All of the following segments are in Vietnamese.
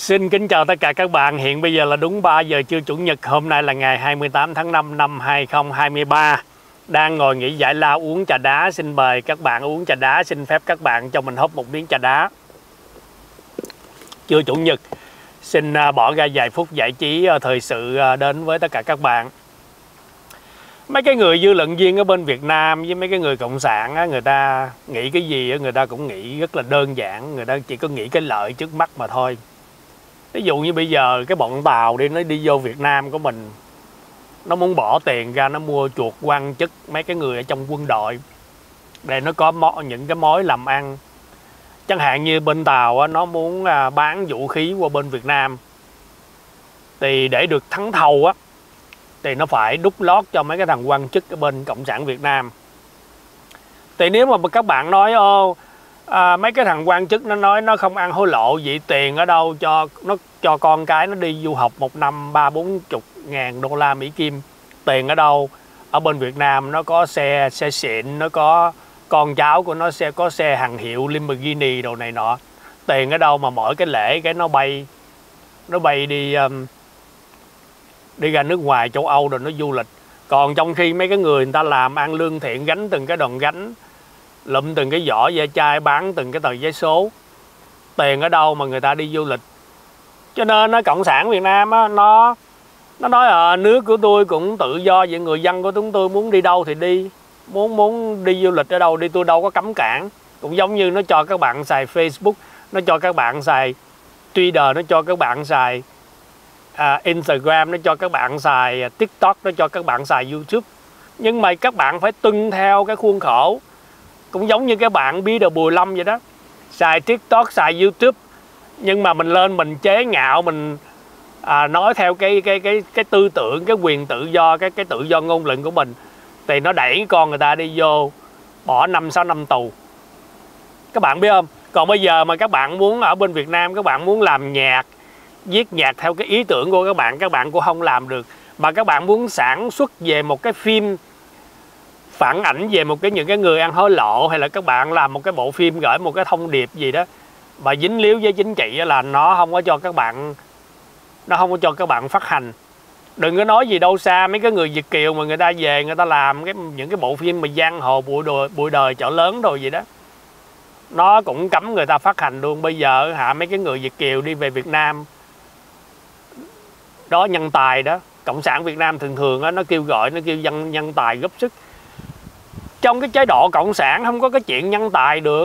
Xin kính chào tất cả các bạn. Hiện bây giờ là đúng 3 giờ trưa Chủ nhật. Hôm nay là ngày 28 tháng 5 năm 2023. Đang ngồi nghỉ giải lao uống trà đá. Xin mời các bạn uống trà đá. Xin phép các bạn cho mình húp một miếng trà đá. Trưa Chủ nhật, xin bỏ ra vài phút giải trí thời sự đến với tất cả các bạn. Mấy cái người dư luận viên ở bên Việt Nam với mấy cái người cộng sản á, người ta nghĩ cái gì người ta cũng nghĩ rất là đơn giản. Người ta chỉ có nghĩ cái lợi trước mắt mà thôi. Ví dụ như bây giờ cái bọn Tàu nó đi vô Việt Nam của mình, nó muốn bỏ tiền ra nó mua chuột quan chức mấy cái người ở trong quân đội để nó có những cái mối làm ăn. Chẳng hạn như bên Tàu nó muốn bán vũ khí qua bên Việt Nam, thì để được thắng thầu á thì nó phải đút lót cho mấy cái thằng quan chức ở bên Cộng sản Việt Nam. Thì nếu mà các bạn nói mấy cái thằng quan chức nó nói nó không ăn hối lộ, vậy tiền ở đâu cho con cái nó đi du học một năm 30-40 ngàn đô la Mỹ Kim? Tiền ở đâu? Ở bên Việt Nam nó có xe xịn, nó có con cháu của nó có xe hàng hiệu Lamborghini đồ này nọ. Tiền ở đâu mà mỗi cái lễ cái nó bay đi ra nước ngoài châu Âu rồi nó du lịch. Còn trong khi mấy cái người ta làm ăn lương thiện, gánh từng cái đòn gánh, lụm từng cái vỏ ve chai, bán từng cái tờ giấy số, tiền ở đâu mà người ta đi du lịch? Cho nên Cộng sản Việt Nam nó nói nước của tôi cũng tự do, vậy người dân của chúng tôi muốn đi đâu thì đi, muốn đi du lịch ở đâu đi, tôi đâu có cấm cản. Cũng giống như nó cho các bạn xài Facebook, nó cho các bạn xài Twitter, nó cho các bạn xài Instagram, nó cho các bạn xài TikTok, nó cho các bạn xài YouTube. Nhưng mà các bạn phải tuân theo cái khuôn khổ. Cũng giống như các bạn Bí Đờ Bùi Lâm vậy đó, xài TikTok, xài YouTube, nhưng mà mình lên mình chế ngạo, mình nói theo cái tư tưởng, cái quyền tự do, cái tự do ngôn luận của mình, thì nó đẩy con người ta đi vô bỏ 5-6 năm tù. Các bạn biết không? Còn bây giờ mà các bạn muốn ở bên Việt Nam, các bạn muốn làm nhạc, viết nhạc theo cái ý tưởng của các bạn cũng không làm được. Mà các bạn muốn sản xuất về một cái phim phản ảnh về những cái người ăn hối lộ, hay là các bạn làm một cái bộ phim gửi một cái thông điệp gì đó mà dính líu với chính trị, là nó không có cho các bạn phát hành. Đừng có nói gì đâu xa, mấy cái người Việt kiều mà người ta về người ta làm những cái bộ phim mà giang hồ bụi đời chợ lớn rồi gì đó, nó cũng cấm người ta phát hành luôn. Bây giờ mấy cái người Việt kiều đi về Việt Nam đó, nhân tài đó, Cộng sản Việt Nam thường nó kêu nhân tài góp sức. Trong cái chế độ cộng sản không có cái chuyện nhân tài được,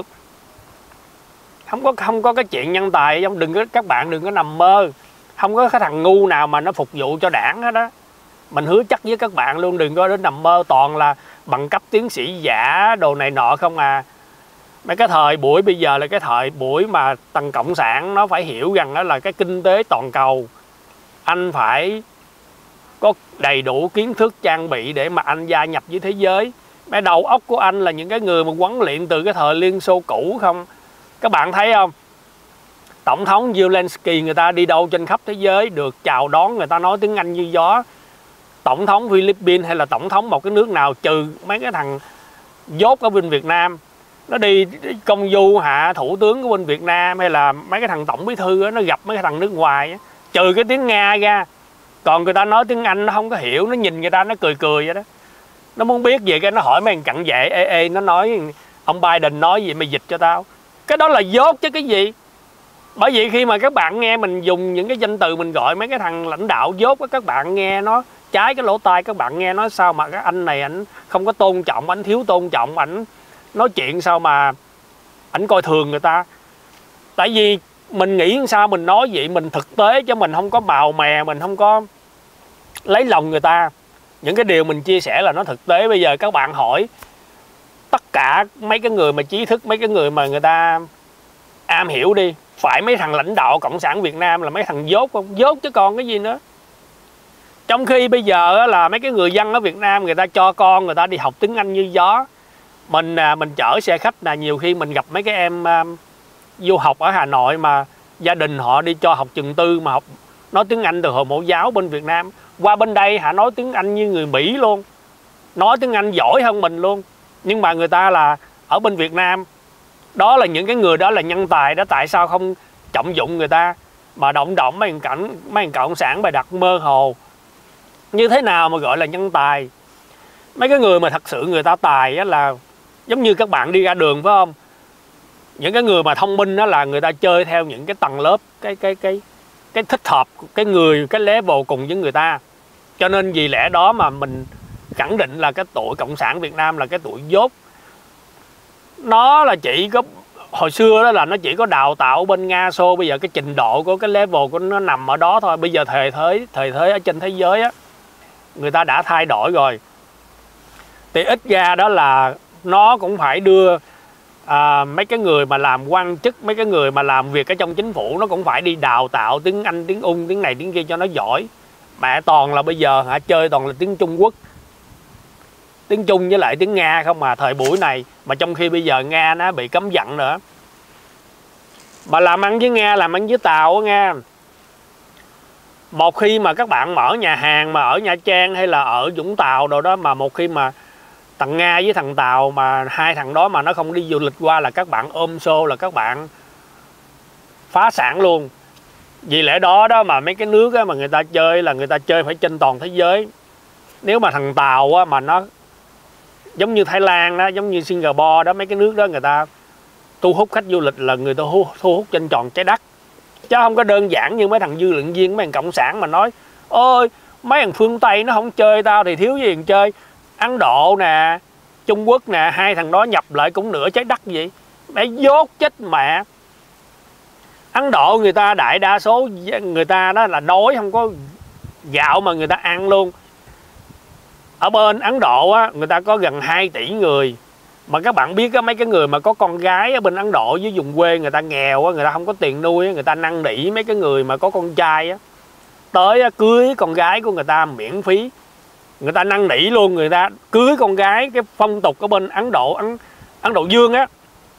không có cái chuyện nhân tài. Các bạn đừng có nằm mơ. Không có cái thằng ngu nào mà nó phục vụ cho đảng hết đó. Mình hứa chắc với các bạn luôn, đừng có đến nằm mơ. Toàn là bằng cấp tiến sĩ giả đồ này nọ không à. Mấy cái thời buổi bây giờ là cái thời buổi mà thằng cộng sản nó phải hiểu rằng đó là cái kinh tế toàn cầu. Anh phải có đầy đủ kiến thức trang bị để mà anh gia nhập với thế giới. Mấy đầu óc của anh là những cái người mà huấn luyện từ cái thời Liên Xô cũ không. Các bạn thấy không? Tổng thống Zelensky người ta đi đâu trên khắp thế giới được chào đón, người ta nói tiếng Anh như gió. Tổng thống Philippines hay là tổng thống một cái nước nào, trừ mấy cái thằng dốt ở bên Việt Nam, nó đi công du hạ thủ tướng của bên Việt Nam, hay là mấy cái thằng tổng bí thư đó, nó gặp mấy cái thằng nước ngoài, trừ cái tiếng Nga ra, còn người ta nói tiếng Anh nó không có hiểu, nó nhìn người ta nó cười vậy đó. Nó muốn biết gì cái nó hỏi mấy thằng cặn vệ, nó nói ông Biden nói gì mày dịch cho tao. Cái đó là dốt chứ cái gì. Bởi vì khi mà các bạn nghe mình dùng những cái danh từ mình gọi mấy cái thằng lãnh đạo dốt á, các bạn nghe nó trái cái lỗ tai, các bạn nghe nói sao mà cái anh này ảnh không có tôn trọng, ảnh thiếu tôn trọng, ảnh nói chuyện sao mà ảnh coi thường người ta. Tại vì mình nghĩ sao mình nói vậy, mình thực tế chứ mình không có màu mè, mình không có lấy lòng người ta. Những cái điều mình chia sẻ là nó thực tế. Bây giờ các bạn hỏi tất cả mấy cái người mà trí thức, mấy cái người mà người ta am hiểu đi, phải mấy thằng lãnh đạo Cộng sản Việt Nam là mấy thằng dốt không? Dốt chứ còn cái gì nữa. Trong khi bây giờ là mấy cái người dân ở Việt Nam người ta cho con người ta đi học tiếng Anh như gió. Mình chở xe khách là nhiều khi mình gặp mấy cái em du học ở Hà Nội mà gia đình họ đi cho học trường tư mà học nói tiếng Anh từ hồi mẫu giáo bên Việt Nam, qua bên đây họ nói tiếng Anh như người Mỹ luôn, nói tiếng Anh giỏi hơn mình luôn. Nhưng mà người ta là ở bên Việt Nam, đó là những cái người đó là nhân tài đó, tại sao không trọng dụng người ta? mà động động mấy thằng cộng sản bày đặt mơ hồ. Như thế nào mà gọi là nhân tài? Mấy cái người mà thật sự người ta tài á là giống như các bạn đi ra đường phải không? Những cái người mà thông minh đó là người ta chơi theo những cái tầng lớp, cái thích hợp, cái level cùng với người ta. Cho nên vì lẽ đó mà mình khẳng định là cái tụi Cộng sản Việt Nam là cái tụi dốt. Nó là chỉ có hồi xưa đó là nó chỉ có đào tạo bên Nga Xô, bây giờ cái trình độ của cái level của nó nằm ở đó thôi. Bây giờ thời thế ở trên thế giới á, người ta đã thay đổi rồi. Thì ít ra đó là nó cũng phải đưa mấy cái người mà làm quan chức, mấy cái người mà làm việc ở trong chính phủ, nó cũng phải đi đào tạo tiếng Anh, tiếng Ung, tiếng này tiếng kia cho nó giỏi. Mẹ toàn là bây giờ chơi toàn là tiếng Trung Quốc, tiếng Trung với lại tiếng Nga không mà thời buổi này. Mà trong khi bây giờ Nga nó bị cấm vận nữa. Mà làm ăn với Nga, làm ăn với Tàu á Nga, một khi mà các bạn mở nhà hàng mà ở Nha Trang hay là ở Vũng Tàu đồ đó, mà một khi mà thằng Nga với thằng Tàu mà hai thằng đó mà nó không đi du lịch qua là các bạn ôm xô, là các bạn phá sản luôn. Vì lẽ đó đó mà mấy cái nước á, mà người ta chơi là người ta chơi phải trên toàn thế giới. Nếu mà thằng Tàu á, mà nó giống như Thái Lan đó, giống như Singapore đó, mấy cái nước đó người ta thu hút khách du lịch là người ta thu hút trên tròn trái đất. Chứ không có đơn giản như mấy thằng dư luận viên, mấy thằng cộng sản mà nói ôi mấy thằng phương Tây nó không chơi tao thì thiếu gì thằng chơi. Ấn Độ nè, Trung Quốc nè, hai thằng đó nhập lại cũng nửa trái đất vậy. Mẹ dốt chết mẹ. Ấn Độ người ta đại đa số người ta đó là đói, không có gạo mà người ta ăn luôn. Ở bên Ấn Độ á, người ta có gần 2 tỷ người. Mà các bạn biết á, mấy cái người mà có con gái ở bên Ấn Độ với vùng quê người ta nghèo á, người ta không có tiền nuôi á, người ta năn nỉ mấy cái người mà có con trai á tới á, cưới con gái của người ta miễn phí. Người ta năn nỉ luôn, người ta cưới con gái. Cái phong tục ở bên Ấn Độ Dương á,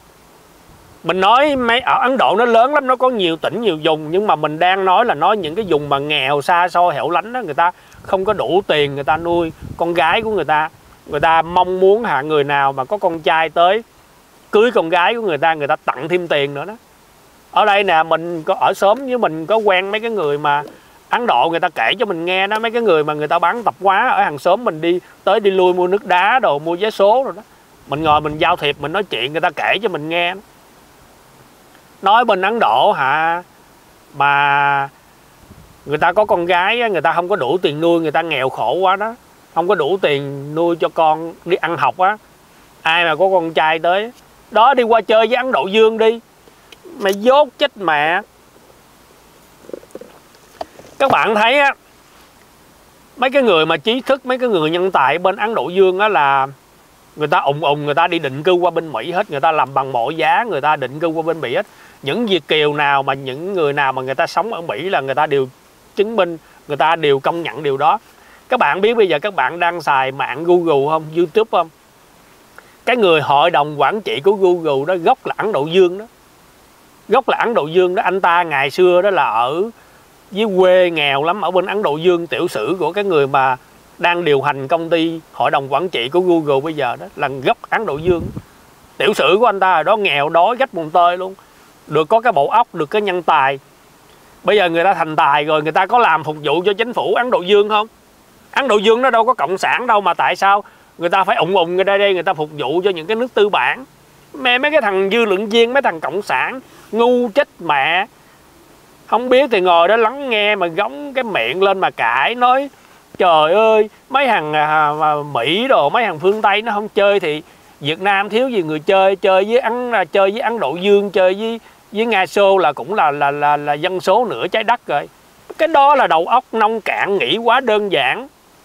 mình nói mấy ở Ấn Độ nó lớn lắm, nó có nhiều tỉnh nhiều vùng, nhưng mà mình đang nói là nói những cái vùng mà nghèo xa xôi hẻo lánh đó, người ta không có đủ tiền người ta nuôi con gái của người ta. Người ta mong muốn người nào mà có con trai tới cưới con gái của người ta tặng thêm tiền nữa đó. Ở đây nè, mình có ở xóm với mình có quen mấy cái người mà Ấn Độ, người ta kể cho mình nghe đó, mấy cái người mà người ta bán tạp hóa ở hàng xóm mình đi đi lui mua nước đá đồ, mua vé số rồi đó. Mình ngồi mình giao thiệp, mình nói chuyện, người ta kể cho mình nghe đó. Nói bên Ấn Độ mà người ta có con gái, người ta không có đủ tiền nuôi, người ta nghèo khổ quá đó, không có đủ tiền nuôi cho con đi ăn học á. Ai mà có con trai tới đó đi qua chơi với Ấn Độ Dương đi, mày dốt chết mẹ. Các bạn thấy á, mấy cái người mà trí thức, mấy cái người nhân tài bên Ấn Độ Dương á là người ta người ta đi định cư qua bên Mỹ hết. Người ta làm bằng mọi giá, người ta định cư qua bên Mỹ hết. Những Việt kiều nào mà những người nào mà người ta sống ở Mỹ là người ta đều chứng minh, người ta đều công nhận điều đó. Các bạn biết bây giờ các bạn đang xài mạng Google không, YouTube không? Cái người hội đồng quản trị của Google đó gốc là Ấn Độ Dương đó. Gốc là Ấn Độ Dương đó. Anh ta ngày xưa đó là ở dưới quê nghèo lắm, ở bên Ấn Độ Dương. Tiểu sử của cái người mà đang điều hành công ty hội đồng quản trị của Google bây giờ đó là gốc Ấn Độ Dương. Tiểu sử của anh ta ở đó nghèo đói rách mùng tơi luôn, được có cái bộ óc, được cái nhân tài. Bây giờ người ta thành tài rồi, người ta có làm phục vụ cho chính phủ Ấn Độ Dương không? Ấn Độ Dương nó đâu có cộng sản đâu, mà tại sao người ta phải người ta đây, người ta phục vụ cho những cái nước tư bản? Mấy cái thằng dư luận viên, mấy thằng cộng sản ngu chết mẹ. Không biết thì ngồi đó lắng nghe mà góng cái miệng lên mà cãi, nói trời ơi mấy thằng Mỹ đồ, mấy thằng phương Tây nó không chơi thì Việt Nam thiếu gì người chơi. Chơi với Ấn Độ Dương, chơi với Nga Xô là cũng là dân số nửa trái đất rồi. Cái đó là đầu óc nông cạn, nghĩ quá đơn giản.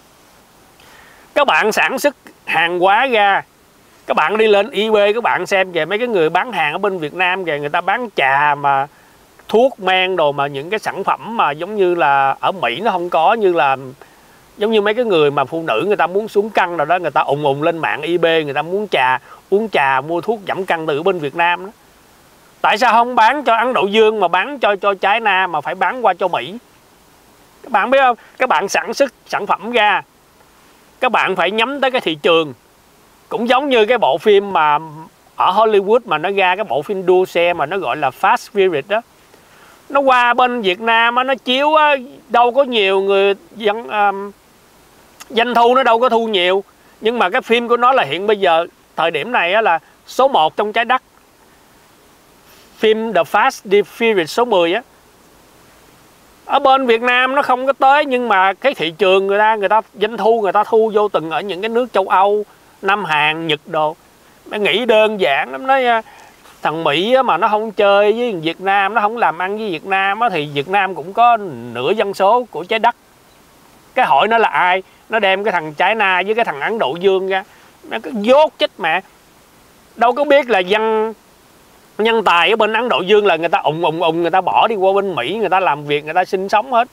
Các bạn sản xuất hàng hóa ra, các bạn đi lên eBay các bạn xem kìa, mấy cái người bán hàng ở bên Việt Nam kìa, người ta bán trà mà thuốc men đồ, mà những cái sản phẩm mà giống như là ở Mỹ nó không có, như là giống như mấy cái người mà phụ nữ người ta muốn xuống cân rồi đó, người ta lên mạng eBay, người ta muốn uống trà mua thuốc giảm cân từ bên Việt Nam đó. Tại sao không bán cho Ấn Độ Dương mà bán cho China mà phải bán qua cho Mỹ? Các bạn biết không? Các bạn sản xuất sản phẩm ra, các bạn phải nhắm tới cái thị trường. Cũng giống như cái bộ phim mà ở Hollywood mà nó ra cái bộ phim đua xe mà nó gọi là Fast Furious đó. Nó qua bên Việt Nam á, nó chiếu á, đâu có nhiều người dân, doanh thu nó đâu có thu nhiều. Nhưng mà cái phim của nó là hiện bây giờ thời điểm này á, là số 1 trong trái đất. Phim The Fast and Furious số 10 á, ở bên Việt Nam nó không có tới, nhưng mà cái thị trường người ta doanh thu người ta thu vô từng ở những cái nước châu Âu, Nam Hàn, Nhật đồ. Nó nghĩ đơn giản lắm, nói thằng Mỹ mà nó không chơi với Việt Nam, nó không làm ăn với Việt Nam thì Việt Nam cũng có nửa dân số của trái đất. Cái hỏi nó là ai? Nó đem cái thằng China với cái thằng Ấn Độ Dương ra, nó cứ dốt chết mẹ. Đâu có biết là nhân tài ở bên Ấn Độ Dương là người ta người ta bỏ đi qua bên Mỹ, người ta làm việc, người ta sinh sống hết.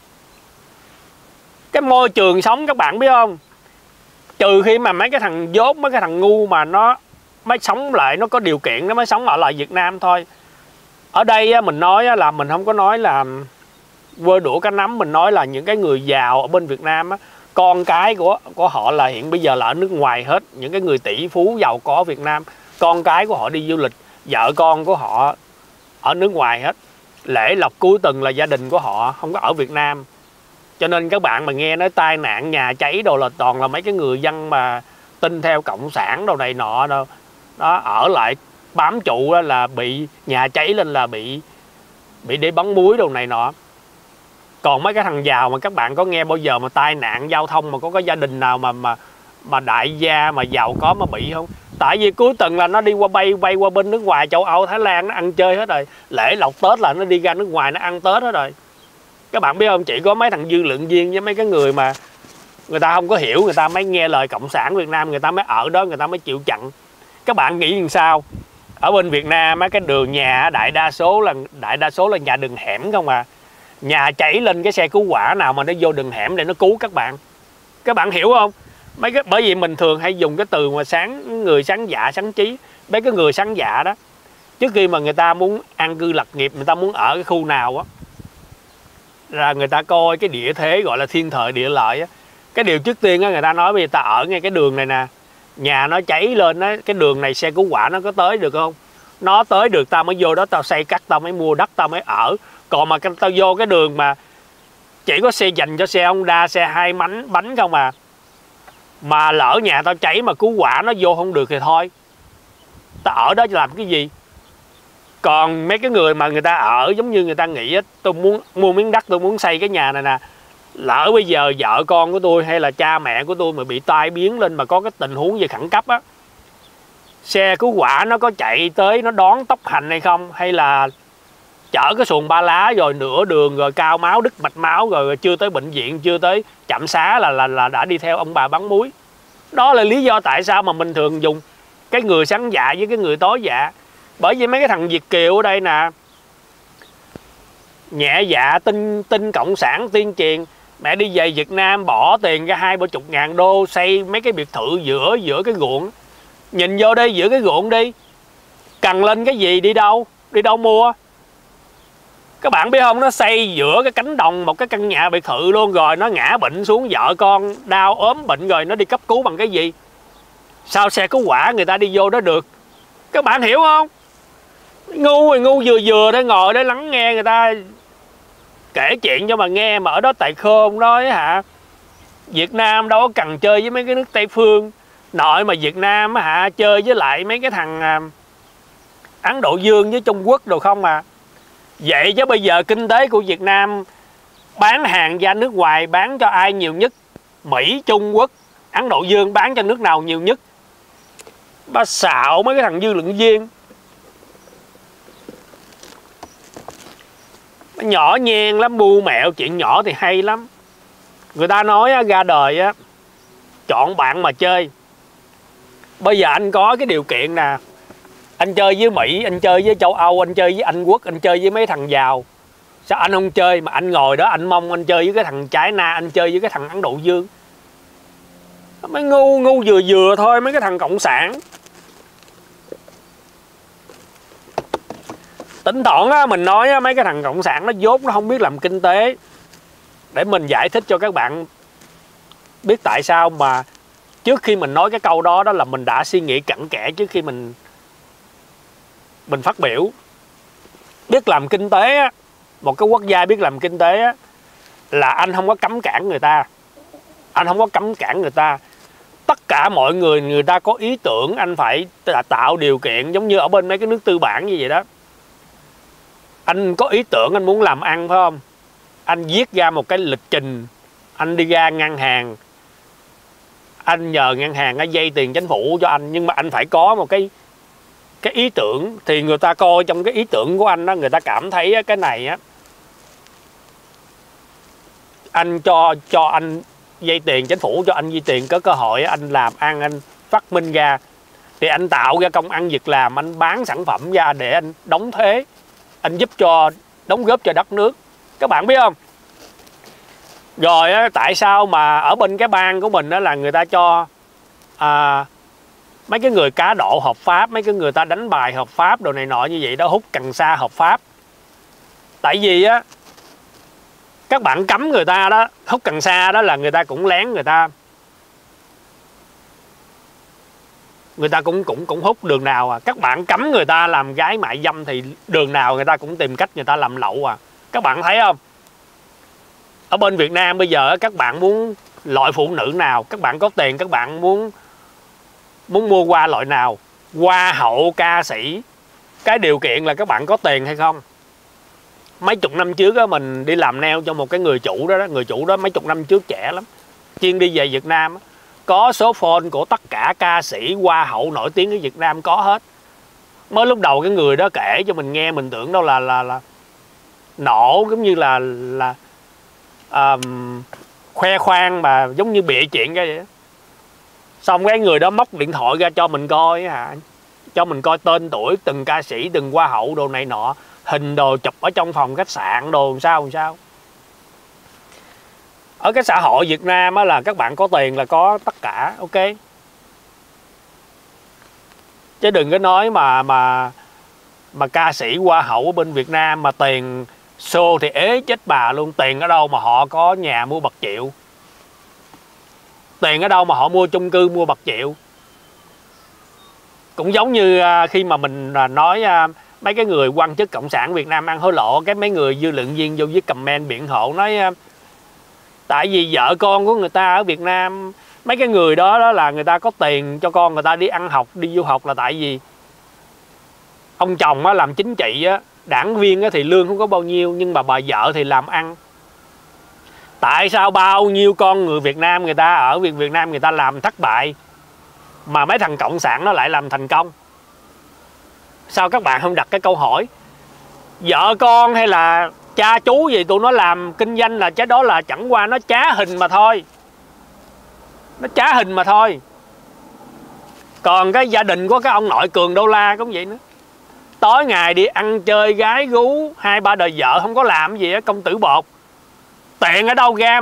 Cái môi trường sống các bạn biết không, trừ khi mà mấy cái thằng dốt, mấy cái thằng ngu mà nó mới sống lại, nó có điều kiện nó mới sống ở lại Việt Nam thôi. Ở đây á, mình nói á, là mình không có nói là vơ đũa cá nắm, mình nói là những cái người giàu ở bên Việt Nam á, con cái của họ là hiện bây giờ là ở nước ngoài hết. Những cái người tỷ phú giàu có ở Việt Nam, con cái của họ đi du lịch, vợ con của họ ở nước ngoài hết. Lễ lộc cuối tuần là gia đình của họ không có ở Việt Nam. Cho nên các bạn mà nghe nói tai nạn nhà cháy đồ là toàn là mấy cái người dân mà tin theo cộng sản đồ này nọ đâu. Đó, ở lại bám trụ đó là bị nhà cháy lên là bị để bắn muối đồ này nọ. Còn mấy cái thằng giàu mà các bạn có nghe bao giờ mà tai nạn giao thông mà có cái gia đình nào mà đại gia mà giàu có mà bị không? Tại vì cuối tuần là nó đi qua bay qua bên nước ngoài, châu Âu, Thái Lan, nó ăn chơi hết rồi. Lễ lộc Tết là nó đi ra nước ngoài nó ăn Tết hết rồi. Các bạn biết không, chỉ có mấy thằng dư luận viên với mấy cái người mà người ta không có hiểu, người ta mới nghe lời cộng sản Việt Nam, người ta mới ở đó, người ta mới chịu chặn. Các bạn nghĩ làm sao? Ở bên Việt Nam cái đường nhà đại đa số là nhà đường hẻm không à. Nhà cháy lên cái xe cứu hỏa nào mà nó vô đường hẻm để nó cứu các bạn. Các bạn hiểu không? Bởi vì mình thường hay dùng cái từ mà người sáng dạ sáng trí. Mấy cái người sáng dạ đó, trước khi mà người ta muốn an cư lập nghiệp, người ta muốn ở cái khu nào á, là người ta coi cái địa thế gọi là thiên thời địa lợi á. Cái điều trước tiên á, người ta nói bây giờ ta ở ngay cái đường này nè, nhà nó cháy lên á, cái đường này xe cứu hỏa nó có tới được không? Nó tới được tao mới vô đó, tao xây cắt, tao mới mua đất, tao mới ở. Còn mà tao vô cái đường mà chỉ có xe dành cho xe Honda, xe 2 bánh không à, mà lỡ nhà tao cháy mà cứu hỏa nó vô không được thì thôi, tao ở đó làm cái gì? Còn mấy cái người mà người ta ở giống như người ta nghĩ á, tôi muốn mua miếng đất, tôi muốn xây cái nhà này nè, lỡ bây giờ vợ con của tôi hay là cha mẹ của tôi mà bị tai biến lên, mà có cái tình huống gì khẩn cấp á, xe cứu hỏa nó có chạy tới nó đón tốc hành hay không, hay là chở cái xuồng ba lá rồi nửa đường rồi cao máu đứt mạch máu rồi chưa tới bệnh viện, chưa tới trạm xá là đã đi theo ông bà bán muối. Đó là lý do tại sao mà mình thường dùng cái người sáng dạ với cái người tối dạ. Bởi vì mấy cái thằng Việt kiều ở đây nè, nhẹ dạ tin cộng sản tiên truyền, mẹ đi về Việt Nam bỏ tiền ra 20-30 ngàn đô xây mấy cái biệt thự giữa cái ruộng. Nhìn vô đây giữa cái ruộng đi, cần lên cái gì đi đâu mua? Các bạn biết không, nó xây giữa cái cánh đồng một cái căn nhà biệt thự luôn, rồi nó ngã bệnh xuống, vợ con đau ốm bệnh rồi nó đi cấp cứu bằng cái gì? Sao xe cứu hỏa người ta đi vô đó được? Các bạn hiểu không? Ngu rồi ngu vừa để ngồi đó lắng nghe người ta kể chuyện cho mà nghe, mà ở đó tại khôn nói hả, Việt Nam đâu có cần chơi với mấy cái nước Tây phương. Nội mà Việt Nam hả chơi với lại mấy cái thằng Ấn Độ Dương với Trung Quốc đồ không à. Vậy chứ bây giờ kinh tế của Việt Nam bán hàng ra nước ngoài bán cho ai nhiều nhất? Mỹ, Trung Quốc, Ấn Độ Dương bán cho nước nào nhiều nhất? Ba xạo mấy cái thằng dư luận viên. Nhỏ nhen lắm, mưu mẹo, chuyện nhỏ thì hay lắm. Người ta nói ra đời á, chọn bạn mà chơi. Bây giờ anh có cái điều kiện nè, anh chơi với Mỹ, anh chơi với châu Âu, anh chơi với Anh Quốc, anh chơi với mấy thằng giàu. Sao anh không chơi mà anh ngồi đó anh mong anh chơi với cái thằng China, anh chơi với cái thằng Ấn Độ Dương? Mấy ngu vừa thôi, mấy cái thằng cộng sản. Tỉnh thoảng á, mình nói á, mấy cái thằng cộng sản nó dốt, nó không biết làm kinh tế. Để mình giải thích cho các bạn biết tại sao mà trước khi mình nói cái câu đó, đó là mình đã suy nghĩ cặn kẽ trước khi mình phát biểu. Biết làm kinh tế á, một cái quốc gia biết làm kinh tế á, là anh không có cấm cản người ta. Anh không có cấm cản người ta. Tất cả mọi người ta có ý tưởng, anh phải tạo điều kiện, giống như ở bên mấy cái nước tư bản như vậy đó. Anh có ý tưởng, anh muốn làm ăn phải không? Anh viết ra một cái lịch trình, anh đi ra ngân hàng, anh nhờ ngân hàng dây tiền chính phủ cho anh, nhưng mà anh phải có một cái ý tưởng, thì người ta coi trong cái ý tưởng của anh đó, người ta cảm thấy cái này á, anh cho anh dây tiền chính phủ, cho anh dây tiền có cơ hội anh làm ăn, anh phát minh ra, thì anh tạo ra công ăn việc làm, anh bán sản phẩm ra để anh đóng thuế, anh đóng góp cho đất nước. Các bạn biết không? Rồi tại sao mà ở bên cái bang của mình đó là người ta cho mấy cái người cá độ hợp pháp, mấy cái người ta đánh bài hợp pháp đồ này nọ như vậy đó, hút cần sa hợp pháp. Tại vì á, các bạn cấm người ta đó hút cần sa đó là người ta cũng lén, người ta cũng hút đường nào à. Các bạn cấm người ta làm gái mại dâm thì đường nào người ta cũng tìm cách người ta làm lậu à. Các bạn thấy không? Ở bên Việt Nam bây giờ các bạn muốn loại phụ nữ nào, các bạn có tiền, các bạn muốn mua qua loại nào, hoa hậu, ca sĩ, cái điều kiện là các bạn có tiền hay không. Mấy chục năm trước đó, mình đi làm nail cho một cái người chủ đó, người chủ đó mấy chục năm trước trẻ lắm, chuyên đi về Việt Nam đó. Có số phone của tất cả ca sĩ, hoa hậu nổi tiếng ở Việt Nam có hết. Mới lúc đầu cái người đó kể cho mình nghe, mình tưởng đâu là nổ, giống như là khoe khoang mà giống như bịa chuyện ra vậy. Xong cái người đó móc điện thoại ra cho mình coi hả, cho mình coi tên tuổi từng ca sĩ, từng hoa hậu đồ này nọ, hình đồ chụp ở trong phòng khách sạn đồ làm sao. Ở cái xã hội Việt Nam á, là các bạn có tiền là có tất cả, ok. Chứ đừng có nói mà ca sĩ hoa hậu ở bên Việt Nam mà tiền show thì ế chết bà luôn. Tiền ở đâu mà họ có nhà mua bạc triệu, tiền ở đâu mà họ mua chung cư mua bạc triệu. Cũng giống như khi mà mình nói mấy cái người quan chức cộng sản Việt Nam ăn hối lộ, cái mấy người dư luận viên vô với comment biện hộ nói tại vì vợ con của người ta ở Việt Nam, mấy cái người đó là người ta có tiền cho con người ta đi ăn học, đi du học, là tại vì ông chồng làm chính trị, đảng viên thì lương không có bao nhiêu, nhưng mà bà vợ thì làm ăn. Tại sao bao nhiêu con người Việt Nam người ta ở Việt Nam người ta làm thất bại mà mấy thằng cộng sản nó lại làm thành công? Sao các bạn không đặt cái câu hỏi? Vợ con hay là cha chú gì tụi nó làm kinh doanh là đó là chẳng qua nó trá hình mà thôi. Nó trá hình mà thôi. Còn cái gia đình của cái ông nội Cường Đô La cũng vậy nữa. Tối ngày đi ăn chơi gái gú, 2-3 đời vợ không có làm gì á, công tử bột. Tiền ở đâu ra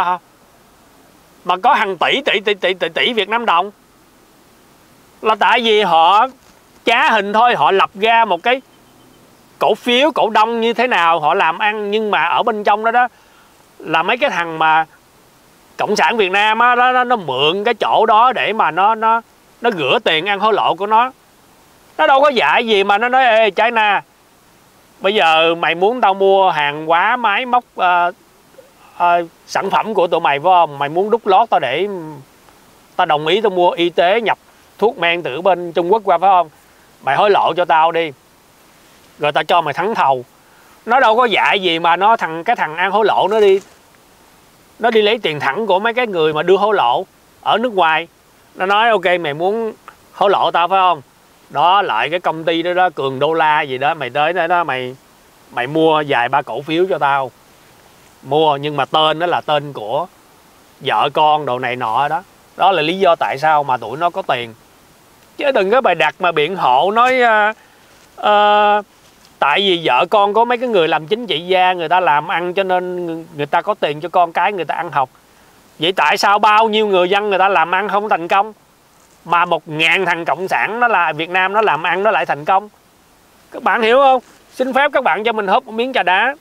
mà có hàng tỷ Việt Nam đồng? Là tại vì họ trá hình thôi, họ lập ra một cái cổ phiếu, cổ đông như thế nào họ làm ăn, nhưng mà ở bên trong đó là mấy cái thằng mà cộng sản Việt Nam á, nó mượn cái chỗ đó để mà nó rửa tiền ăn hối lộ của nó. Nó đâu có dạy gì mà nó nói ê China, bây giờ mày muốn tao mua hàng hóa máy móc sản phẩm của tụi mày phải không? Mày muốn đút lót tao để tao đồng ý tao mua y tế, nhập thuốc men từ bên Trung Quốc qua phải không? Mày hối lộ cho tao đi, rồi tao cho mày thắng thầu. Nó đâu có dạy gì mà cái thằng ăn hối lộ nó đi lấy tiền thẳng của mấy cái người mà đưa hối lộ ở nước ngoài. Nó nói ok mày muốn hối lộ tao phải không? Đó, lại cái công ty đó Cường Đô La gì đó, mày tới đó mày mua vài ba cổ phiếu cho tao. Mua nhưng mà tên đó là tên của vợ con đồ này nọ đó. Đó là lý do tại sao mà tụi nó có tiền. Chứ đừng có bài đặt mà biện hộ nói tại vì vợ con có mấy cái người làm chính trị gia, người ta làm ăn cho nên người ta có tiền cho con cái người ta ăn học. Vậy tại sao bao nhiêu người dân người ta làm ăn không thành công, mà 1000 thằng cộng sản nó là Việt Nam nó làm ăn nó lại thành công? Các bạn hiểu không? Xin phép các bạn cho mình húp một miếng trà đá.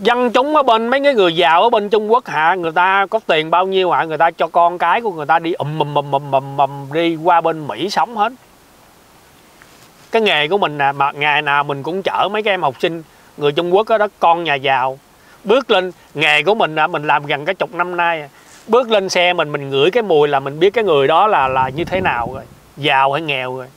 dân chúng ở bên mấy cái người giàu ở bên Trung Quốc hả, người ta có tiền bao nhiêu hả, người ta cho con cái của người ta đi đi qua bên Mỹ sống hết. Cái nghề của mình nè, mà ngày nào mình cũng chở mấy cái em học sinh người Trung Quốc đó, con nhà giàu bước lên. Nghề của mình mình làm gần cái chục năm nay, bước lên xe mình ngửi cái mùi là mình biết cái người đó là như thế nào rồi, giàu hay nghèo rồi.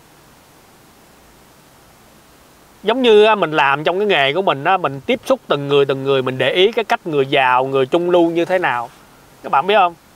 Giống như mình làm trong cái nghề của mình á, mình tiếp xúc từng người, mình để ý cái cách người giàu, người trung lưu như thế nào, các bạn biết không?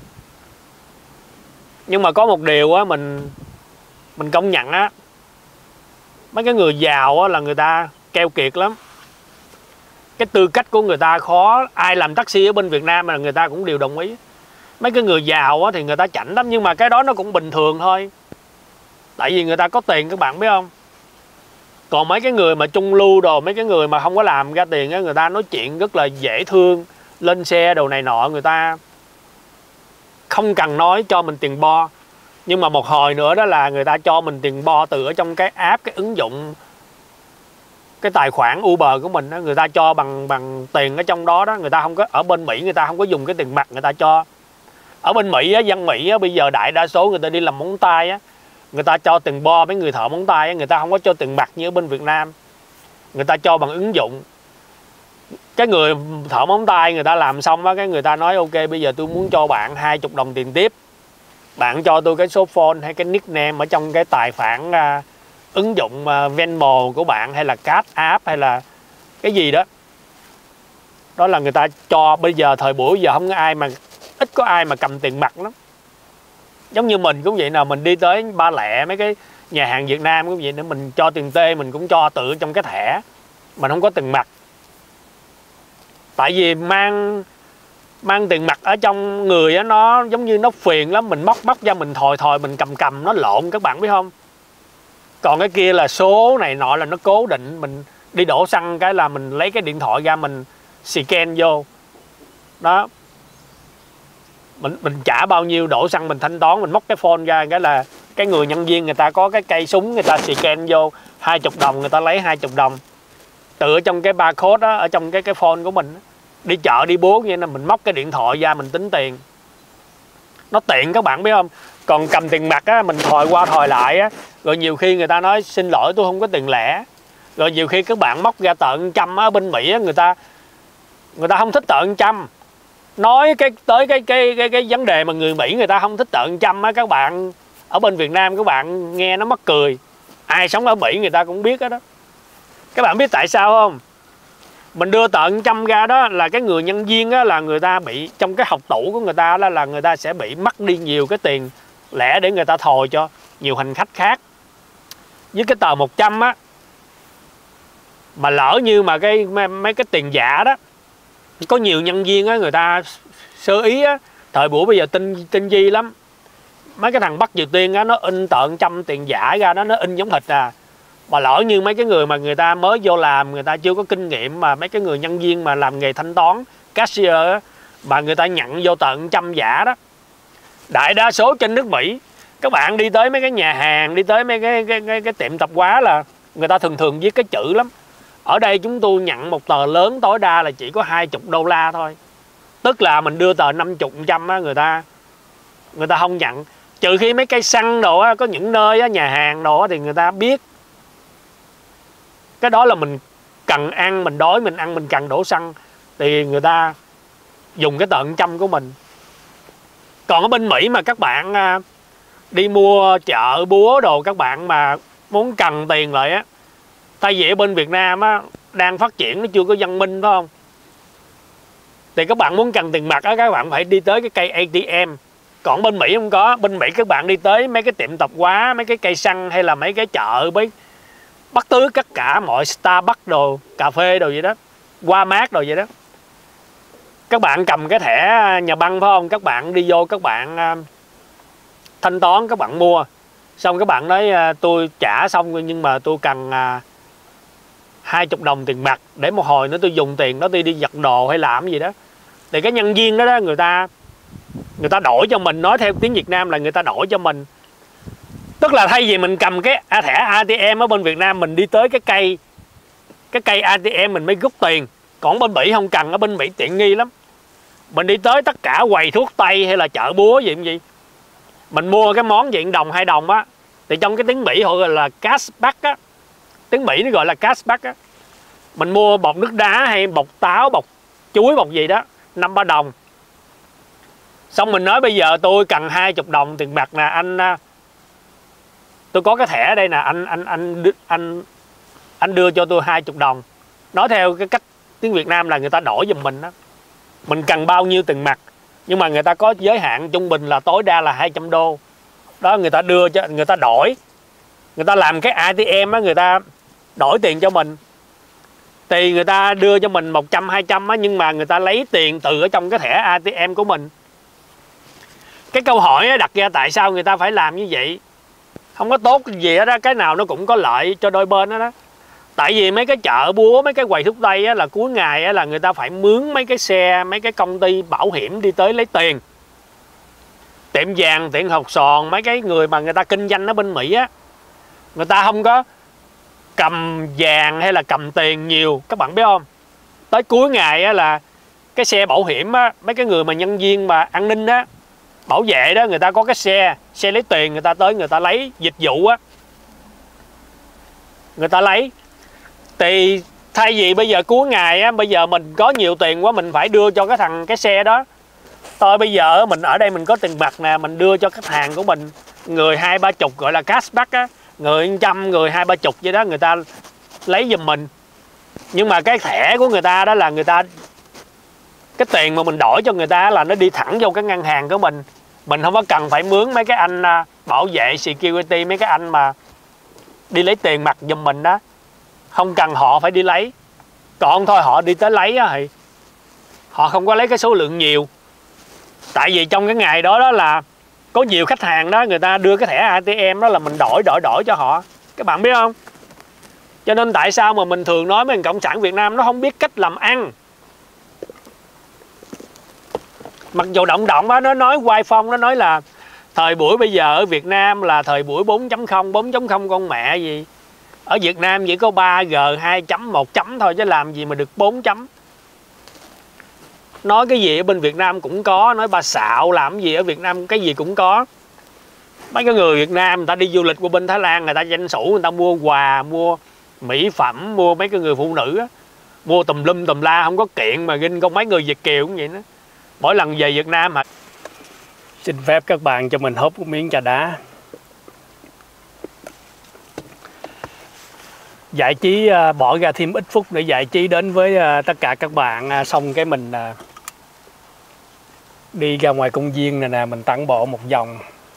Nhưng mà có một điều á, mình công nhận á, mấy cái người giàu á là người ta keo kiệt lắm. Cái tư cách của người ta khó, ai làm taxi ở bên Việt Nam mà người ta cũng đều đồng ý. Mấy cái người giàu á thì người ta chảnh lắm, nhưng mà cái đó nó cũng bình thường thôi, tại vì người ta có tiền, các bạn biết không? Còn mấy cái người mà trung lưu đồ, mấy cái người mà không có làm ra tiền á, người ta nói chuyện rất là dễ thương, lên xe đồ này nọ, người ta không cần nói cho mình tiền bo. Nhưng mà một hồi nữa đó là người ta cho mình tiền bo từ ở trong cái app, cái ứng dụng, cái tài khoản Uber của mình đó, người ta cho bằng tiền ở trong đó đó. Người ta không có, ở bên Mỹ người ta không có dùng cái tiền mặt, người ta cho. Ở bên Mỹ á, dân Mỹ á, bây giờ đại đa số người ta đi làm móng tay á, người ta cho tiền bo. Mấy người thợ móng tay á, người ta không có cho tiền mặt như ở bên Việt Nam, người ta cho bằng ứng dụng. Cái người thợ móng tay người ta làm xong á, cái người ta nói ok, bây giờ tôi muốn cho bạn 20 đồng tiền tiếp, bạn cho tôi cái số phone hay cái nickname ở trong cái tài khoản ứng dụng Venmo của bạn, hay là Cash App, hay là cái gì đó. Đó là người ta cho. Bây giờ thời buổi giờ không có ai mà, ít có ai mà cầm tiền mặt lắm. Giống như mình cũng vậy, nào mình đi tới Ba Lẹ, mấy cái nhà hàng Việt Nam cũng vậy nữa, mình cho tiền tê mình cũng cho tự trong cái thẻ, mình không có tiền mặt. Tại vì mang tiền mặt ở trong người á, nó giống như nó phiền lắm, mình móc ra mình thòi mình cầm nó lộn, các bạn biết không? Còn cái kia là số này nọ là nó cố định, mình đi đổ xăng cái là mình lấy cái điện thoại ra mình scan vô đó, mình trả bao nhiêu đổ xăng mình thanh toán, mình móc cái phone ra cái là cái người nhân viên người ta có cái cây súng, người ta scan vô 20 đồng, người ta lấy 20 đồng từ ở trong cái barcode đó, ở trong cái phone của mình. Đi chợ đi búa vậy là mình móc cái điện thoại ra mình tính tiền, nó tiện, các bạn biết không? Còn cầm tiền mặt á, mình thòi qua thòi lại á, rồi nhiều khi người ta nói xin lỗi tôi không có tiền lẻ. Rồi nhiều khi các bạn móc ra tận 100 á, bên Mỹ á, người ta không thích tận 100. Nói tới cái vấn đề mà người Mỹ người ta không thích tận 100 á, các bạn ở bên Việt Nam các bạn nghe nó mắc cười. Ai sống ở Mỹ người ta cũng biết đó. Các bạn biết tại sao không? Mình đưa tận 100 ra đó là cái người nhân viên á, là người ta bị trong cái hộc tủ của người ta đó, là người ta sẽ bị mất đi nhiều cái tiền lẻ để người ta thòi cho nhiều hành khách khác. Với cái tờ 100 á, mà lỡ như mà mấy cái tiền giả đó, có nhiều nhân viên á, người ta sơ ý á, thời buổi bây giờ tinh vi lắm. Mấy cái thằng Bắc Triều Tiên á, nó in tận 100 tiền giả ra đó, nó in giống thịt à. Mà lỡ như mấy cái người mà người ta mới vô làm, người ta chưa có kinh nghiệm, mà mấy cái người nhân viên mà làm nghề thanh toán cashier á, mà người ta nhận vô tận 100 giả đó. Đại đa số trên nước Mỹ, các bạn đi tới mấy cái nhà hàng, đi tới mấy cái tiệm tạp hóa là người ta thường viết cái chữ lắm. Ở đây chúng tôi nhận một tờ lớn tối đa là chỉ có 20 đô la thôi. Tức là mình đưa tờ 50, 100 á, người ta không nhận. Trừ khi mấy cây xăng đồ á, có những nơi á, nhà hàng đồ á, thì người ta biết. Cái đó là mình cần ăn, mình đói mình ăn, mình cần đổ xăng thì người ta dùng cái tờ 100 của mình. Còn ở bên Mỹ mà các bạn đi mua chợ búa đồ, các bạn mà muốn cần tiền lại á, thay vì ở bên Việt Nam á, đang phát triển, nó chưa có văn minh phải không? Thì các bạn muốn cần tiền mặt á, các bạn phải đi tới cái cây ATM. Còn bên Mỹ không có. Bên Mỹ các bạn đi tới mấy cái tiệm tạp hóa, mấy cái cây xăng hay là mấy cái chợ với bắt tứ tất cả mọi Starbucks đồ, cà phê đồ vậy đó, Walmart đồ vậy đó. Các bạn cầm cái thẻ nhà băng phải không? Các bạn đi vô, các bạn thanh toán, các bạn mua. Xong các bạn nói tôi trả xong nhưng mà tôi cần 20 đồng tiền mặt để một hồi nữa tôi dùng tiền đó tôi đi giặt đồ hay làm gì đó. Thì cái nhân viên đó, người ta đổi cho mình, nói theo tiếng Việt Nam là người ta đổi cho mình. Tức là thay vì mình cầm cái thẻ ATM ở bên Việt Nam, mình đi tới cái cây ATM mình mới rút tiền. Còn bên Mỹ không cần, ở bên Mỹ tiện nghi lắm. Mình đi tới tất cả quầy thuốc tây hay là chợ búa gì cũng vậy, mình mua cái món gì đồng 2 đồng á, thì trong cái tiếng Mỹ họ gọi là cashback á, tiếng Mỹ nó gọi là cashback á. Mình mua bọc nước đá hay bọc táo, bọc chuối, bọc gì đó 5-3 đồng. Xong mình nói bây giờ tôi cần 20 đồng tiền mặt nè anh, tôi có cái thẻ ở đây nè, anh đưa cho tôi 20 đồng. Nói theo cái cách tiếng Việt Nam là người ta đổi giùm mình đó. Mình cần bao nhiêu tiền mặt, nhưng mà người ta có giới hạn trung bình là tối đa là 200 đô. Đó, người ta đưa cho, người ta đổi, người ta làm cái ATM á, người ta đổi tiền cho mình. Thì người ta đưa cho mình 100-200 á, nhưng mà người ta lấy tiền từ ở trong cái thẻ ATM của mình. Cái câu hỏi đặt ra tại sao người ta phải làm như vậy, không có tốt gì hết đó, cái nào nó cũng có lợi cho đôi bên đó đó. Tại vì mấy cái chợ búa, mấy cái quầy thuốc tây á, là cuối ngày á, là người ta phải mướn mấy cái xe, mấy cái công ty bảo hiểm đi tới lấy tiền. Tiệm vàng, tiệm hột sòn, mấy cái người mà người ta kinh doanh ở bên Mỹ á, người ta không có cầm vàng hay là cầm tiền nhiều, các bạn biết không? Tới cuối ngày á, là cái xe bảo hiểm á, mấy cái người mà nhân viên mà an ninh á, bảo vệ đó, người ta có cái xe lấy tiền, người ta tới người ta lấy dịch vụ á, người ta lấy. Thì thay vì bây giờ cuối ngày á, bây giờ mình có nhiều tiền quá, mình phải đưa cho cái xe đó. Thôi bây giờ mình ở đây mình có tiền mặt nè, mình đưa cho khách hàng của mình, người 20-30 gọi là cashback á, người 100, người 20-30 vậy đó, người ta lấy giùm mình. Nhưng mà cái thẻ của người ta đó là người ta, cái tiền mà mình đổi cho người ta là nó đi thẳng vô cái ngân hàng của mình. Mình không có cần phải mướn mấy cái anh bảo vệ security, mấy cái anh mà đi lấy tiền mặt giùm mình đó, không cần họ phải đi lấy. Còn thôi họ đi tới lấy á, thì họ không có lấy cái số lượng nhiều. Tại vì trong cái ngày đó đó là có nhiều khách hàng đó, người ta đưa cái thẻ ATM đó là mình đổi cho họ, các bạn biết không? Cho nên tại sao mà mình thường nói mấy thằng cộng sản Việt Nam nó không biết cách làm ăn. Mặc dù động đó nó nói quay phong, nó nói là thời buổi bây giờ ở Việt Nam là thời buổi 4.0, 4.0 con mẹ gì. Ở Việt Nam chỉ có 3G, 2 chấm, 1 chấm thôi, chứ làm gì mà được 4 chấm. Nói cái gì ở bên Việt Nam cũng có, nói bà xạo làm gì ở Việt Nam cái gì cũng có. Mấy cái người Việt Nam người ta đi du lịch qua bên Thái Lan, người ta tranh thủ, người ta mua quà, mua mỹ phẩm, mua mấy cái người phụ nữ á, mua tùm lum tùm la, không có kiện mà ginh con mấy người Việt kiều cũng vậy đó. Mỗi lần về Việt Nam hả? Xin phép các bạn cho mình húp một miếng trà đá. Giải trí, bỏ ra thêm ít phút để giải trí đến với tất cả các bạn. Xong cái mình đi ra ngoài công viên này nè, mình tản bộ một vòng.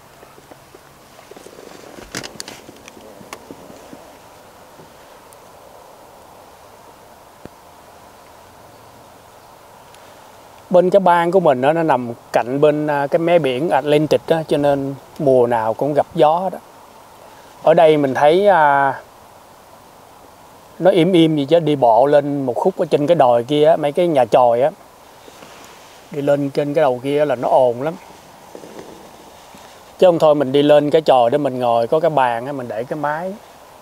Bên cái bang của mình đó, nó nằm cạnh bên cái mé biển Atlantic đó, cho nên mùa nào cũng gặp gió đó. Ở đây mình thấy nó im gì chứ, đi bộ lên một khúc ở trên cái đồi kia, mấy cái nhà chòi á, đi lên trên cái đầu kia là nó ồn lắm. Chứ không thôi mình đi lên cái chòi để mình ngồi, có cái bàn á, mình để cái máy.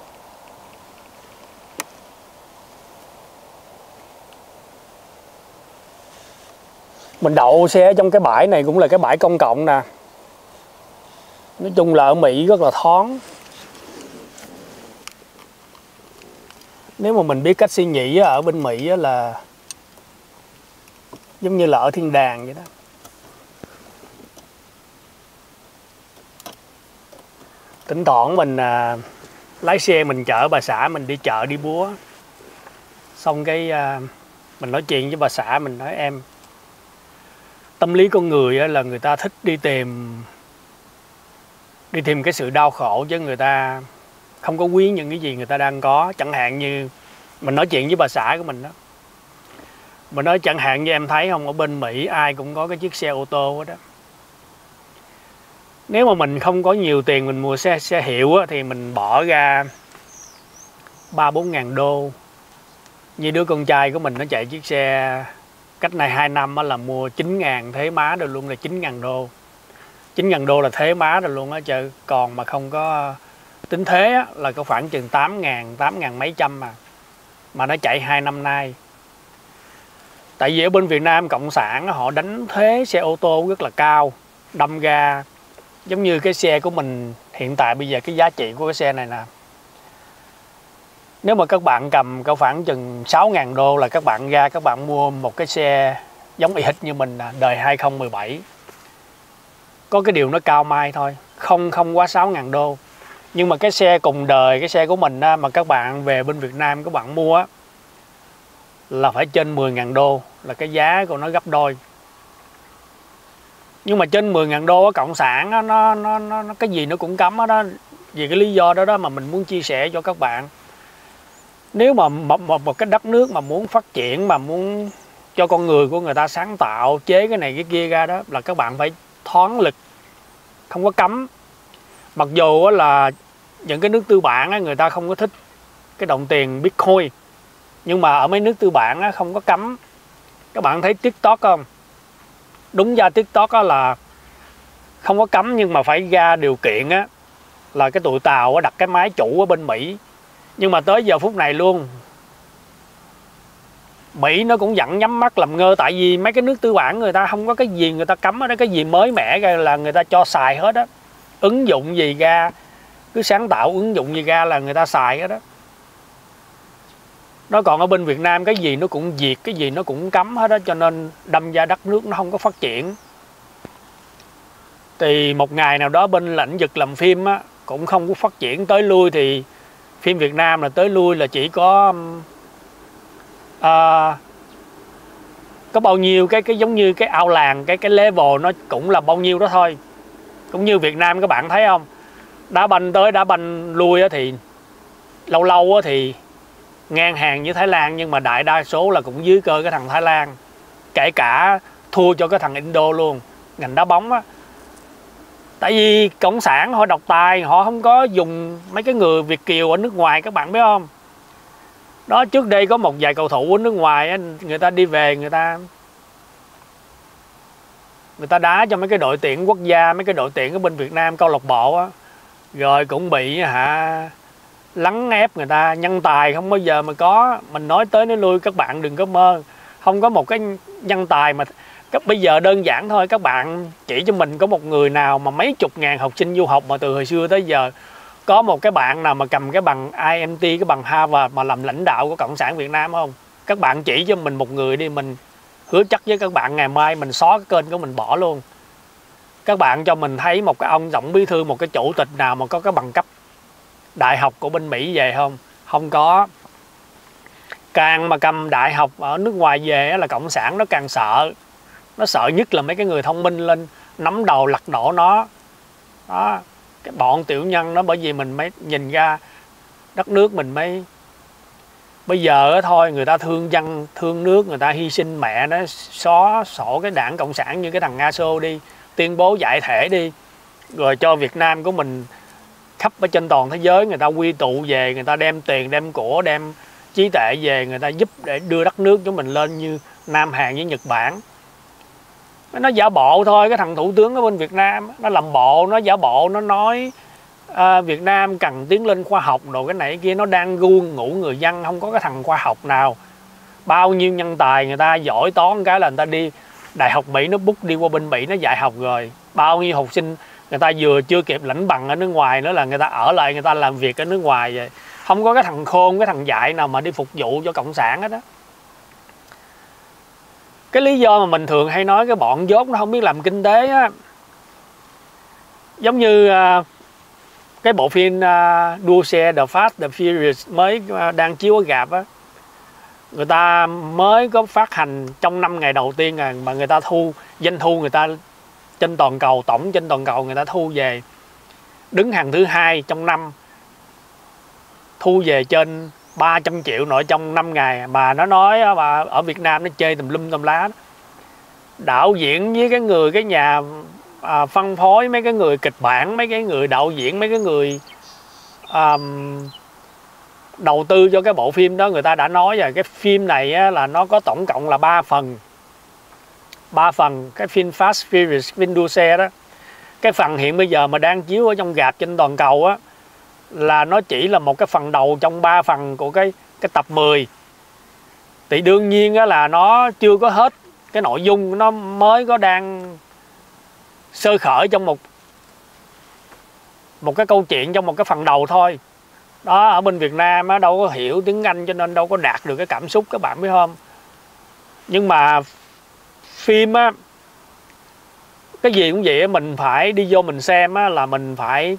Mình đậu xe trong cái bãi này cũng là cái bãi công cộng nè. Nói chung là ở Mỹ rất là thoáng. Nếu mà mình biết cách suy nghĩ ở bên Mỹ là giống như là ở thiên đàng vậy đó. Thỉnh thoảng mình lái xe mình chở bà xã mình đi chợ đi búa. Xong cái mình nói chuyện với bà xã, mình nói em, tâm lý con người là người ta thích đi tìm cái sự đau khổ, chứ người ta không có quý những cái gì người ta đang có. Chẳng hạn như mình nói chuyện với bà xã của mình đó, mình nói chẳng hạn như em thấy không, ở bên Mỹ ai cũng có cái chiếc xe ô tô hết đó. Nếu mà mình không có nhiều tiền mình mua xe hiệu á, thì mình bỏ ra 3-4 ngàn đô. Như đứa con trai của mình nó chạy chiếc xe cách này 2 năm là mua 9 ngàn thế má rồi luôn, là 9 ngàn đô. 9 ngàn đô là thế má rồi luôn á chứ. Còn mà không có tính thế á, là có khoảng chừng 8 ngàn mấy trăm mà nó chạy 2 năm nay. Tại vì ở bên Việt Nam Cộng sản họ đánh thuế xe ô tô rất là cao, đâm ra giống như cái xe của mình hiện tại bây giờ cái giá trị của cái xe này nè. Nếu mà các bạn cầm cỡ khoảng chừng 6.000 đô là các bạn ra các bạn mua một cái xe giống y hệt như mình đời 2017. Có cái điều nó cao mai thôi, không quá 6.000 đô. Nhưng mà cái xe cùng đời, cái xe của mình mà các bạn về bên Việt Nam các bạn mua là phải trên 10.000 đô, là cái giá của nó gấp đôi. Nhưng mà trên 10.000 đô á, Cộng sản nó cái gì nó cũng cấm đó. Vì cái lý do đó mà mình muốn chia sẻ cho các bạn. Nếu mà một cái đất nước mà muốn phát triển, mà muốn cho con người của người ta sáng tạo, chế cái này cái kia ra đó, là các bạn phải thoáng lực, không có cấm. Mặc dù là những cái nước tư bản người ta không có thích cái đồng tiền Bitcoin, nhưng mà ở mấy nước tư bản không có cấm. Các bạn thấy TikTok không? Đúng ra TikTok là không có cấm, nhưng mà phải ra điều kiện là cái tụi Tàu đặt cái máy chủ ở bên Mỹ. Nhưng mà tới giờ phút này luôn, Mỹ nó cũng vẫn nhắm mắt làm ngơ. Tại vì mấy cái nước tư bản người ta không có cái gì người ta cấm đó. Cái gì mới mẻ ra là người ta cho xài hết á. Ứng dụng gì ra, cứ sáng tạo ứng dụng gì ra là người ta xài hết đó. Nó còn ở bên Việt Nam cái gì nó cũng diệt, cái gì nó cũng cấm hết đó. Cho nên đâm ra đất nước nó không có phát triển. Thì một ngày nào đó bên lĩnh vực làm phim cũng không có phát triển. Tới lui thì phim Việt Nam là tới lui là chỉ có bao nhiêu cái giống như cái ao làng, cái level nó cũng là bao nhiêu đó thôi. Cũng như Việt Nam các bạn thấy không, đá banh tới đá banh lui thì lâu lâu thì ngang hàng với Thái Lan, nhưng mà đại đa số là cũng dưới cơ cái thằng Thái Lan, kể cả thua cho cái thằng Indo luôn, ngành đá bóng á. Tại vì Cộng sản họ độc tài, họ không có dùng mấy cái người Việt kiều ở nước ngoài, các bạn biết không? Đó, trước đây có một vài cầu thủ ở nước ngoài người ta đi về, người ta đá cho mấy cái đội tuyển quốc gia, mấy cái đội tuyển ở bên Việt Nam câu lạc bộ á, rồi cũng bị lắng ép người ta. Nhân tài không bao giờ mà có, mình nói tới nói lui các bạn đừng có mơ, không có một cái nhân tài mà bây giờ đơn giản thôi. Các bạn chỉ cho mình có một người nào mà mấy chục ngàn học sinh du học mà từ hồi xưa tới giờ có một cái bạn nào mà cầm cái bằng IMT, cái bằng Harvard mà làm lãnh đạo của Cộng sản Việt Nam không? Các bạn chỉ cho mình một người đi, mình hứa chắc với các bạn ngày mai mình xóa cái kênh của mình bỏ luôn. Các bạn cho mình thấy một cái ông tổng bí thư, một cái chủ tịch nào mà có cái bằng cấp đại học của bên Mỹ về không? Không có. Càng mà cầm đại học ở nước ngoài về là Cộng sản nó càng sợ. Nó sợ nhất là mấy cái người thông minh lên nắm đầu lật đổ nó. Đó, cái bọn tiểu nhân đó. Bởi vì mình mới nhìn ra đất nước mình mới bây giờ thôi, người ta thương dân thương nước, người ta hy sinh mẹ nó, xóa sổ cái đảng Cộng sản như cái thằng Nga Xô đi, tuyên bố giải thể đi, rồi cho Việt Nam của mình khắp ở trên toàn thế giới người ta quy tụ về, người ta đem tiền đem của đem trí tuệ về, người ta giúp để đưa đất nước của mình lên như Nam Hàn với Nhật Bản. Nó giả bộ thôi. Cái thằng thủ tướng ở bên Việt Nam nó làm bộ, nó giả bộ, nó nói Việt Nam cần tiến lên khoa học đồ cái này kia, nó đang gu ngủ người dân. Không có cái thằng khoa học nào. Bao nhiêu nhân tài người ta giỏi toán cái là người ta đi đại học Mỹ, nó book đi qua bên Mỹ nó dạy học rồi. Bao nhiêu học sinh người ta vừa chưa kịp lãnh bằng ở nước ngoài nữa là người ta ở lại người ta làm việc ở nước ngoài vậy. Không có cái thằng khôn, cái thằng dạy nào mà đi phục vụ cho Cộng sản hết đó. Cái lý do mà mình thường hay nói cái bọn dốt nó không biết làm kinh tế á, giống như cái bộ phim đua xe The Fast The Furious mới đang chiếu ở rạp á. Người ta mới có phát hành trong 5 ngày đầu tiên mà người ta thu doanh thu, người ta trên toàn cầu, tổng trên toàn cầu người ta thu về đứng hàng thứ 2 trong năm, thu về trên 300 triệu nội trong 5 ngày. Mà nó nói mà ở Việt Nam nó chơi tùm lum tùm lá đó. Đạo diễn với cái nhà phân phối, mấy cái người kịch bản, mấy cái người đạo diễn, mấy cái người đầu tư cho cái bộ phim đó, người ta đã nói rồi. Cái phim này là nó có tổng cộng là 3 phần. 3 phần cái phim Fast Furious, phim đua xe đó. Cái phần hiện bây giờ mà đang chiếu ở trong rạp trên toàn cầu á, là nó chỉ là một cái phần đầu trong 3 phần của cái tập 10. Thì đương nhiên á là nó chưa có hết cái nội dung, nó mới có đang sơ khởi trong một cái câu chuyện, trong một cái phần đầu thôi. Đó, ở bên Việt Nam á, đâu có hiểu tiếng Anh cho nên đâu có đạt được cái cảm xúc, các bạn biết không? Nhưng mà phim á, cái gì cũng vậy, mình phải đi vô mình xem á, là mình phải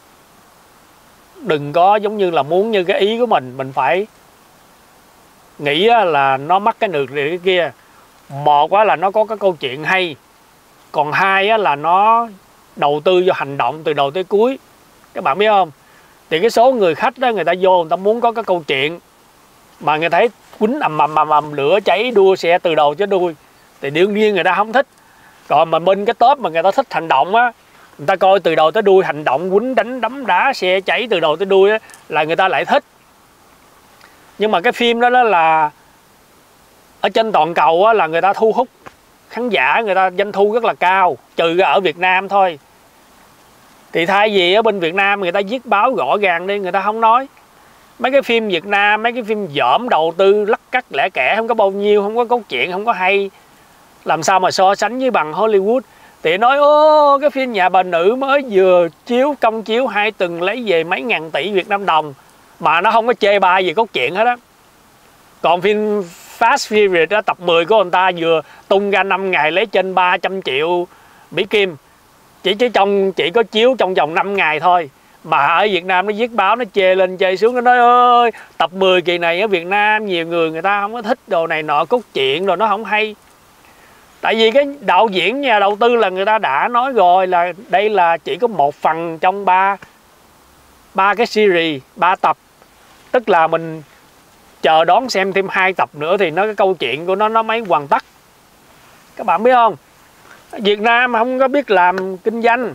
đừng có giống như là muốn như cái ý của mình phải nghĩ á, là nó mắc cái được cái kia. Một á, là nó có cái câu chuyện hay, còn hai á, là nó đầu tư vô hành động từ đầu tới cuối, các bạn biết không? Thì cái số người khách đó, người ta vô người ta muốn có cái câu chuyện, mà người thấy quýnh ầm lửa cháy đua xe từ đầu tới đuôi thì đương nhiên người ta không thích. Còn mà bên cái top mà người ta thích hành động á, người ta coi từ đầu tới đuôi hành động, quýnh đánh đấm đá xe cháy từ đầu tới đuôi á, là người ta lại thích. Nhưng mà cái phim đó là ở trên toàn cầu á, là người ta thu hút khán giả, người ta doanh thu rất là cao, trừ ở Việt Nam thôi. Thì thay vì ở bên Việt Nam người ta viết báo rõ ràng đi, người ta không nói. Mấy cái phim Việt Nam, mấy cái phim dởm đầu tư lắt cắt lẻ kẻ, không có bao nhiêu, không có câu chuyện, không có hay, làm sao mà so sánh với bằng Hollywood. Thì nói ô cái phim Nhà Bà Nữ mới vừa chiếu, công chiếu 2 tuần lấy về mấy ngàn tỷ Việt Nam đồng, mà nó không có chê bai gì câu chuyện hết á. Còn phim Fast Furious đó, tập 10 của người ta vừa tung ra 5 ngày lấy trên 300 triệu Mỹ Kim, chỉ có chiếu trong vòng 5 ngày thôi. Mà ở Việt Nam nó viết báo, nó chê lên chê xuống, nó nói ơi tập 10 kỳ này ở Việt Nam nhiều người ta không có thích đồ này nọ, cốt truyện rồi nó không hay. Tại vì cái đạo diễn, nhà đầu tư là người ta đã nói rồi là đây là chỉ có một phần trong ba cái series, 3 tập. Tức là mình chờ đón xem thêm 2 tập nữa thì cái câu chuyện của nó mới hoàn tất. Các bạn biết không? Việt Nam không có biết làm kinh doanh.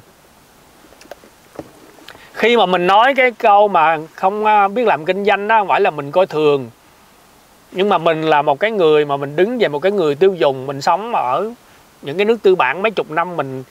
Khi mà mình nói cái câu mà không biết làm kinh doanh đó, không phải là mình coi thường. Nhưng mà mình là một cái người mà mình đứng về một cái người tiêu dùng, mình sống ở những cái nước tư bản mấy chục năm, mình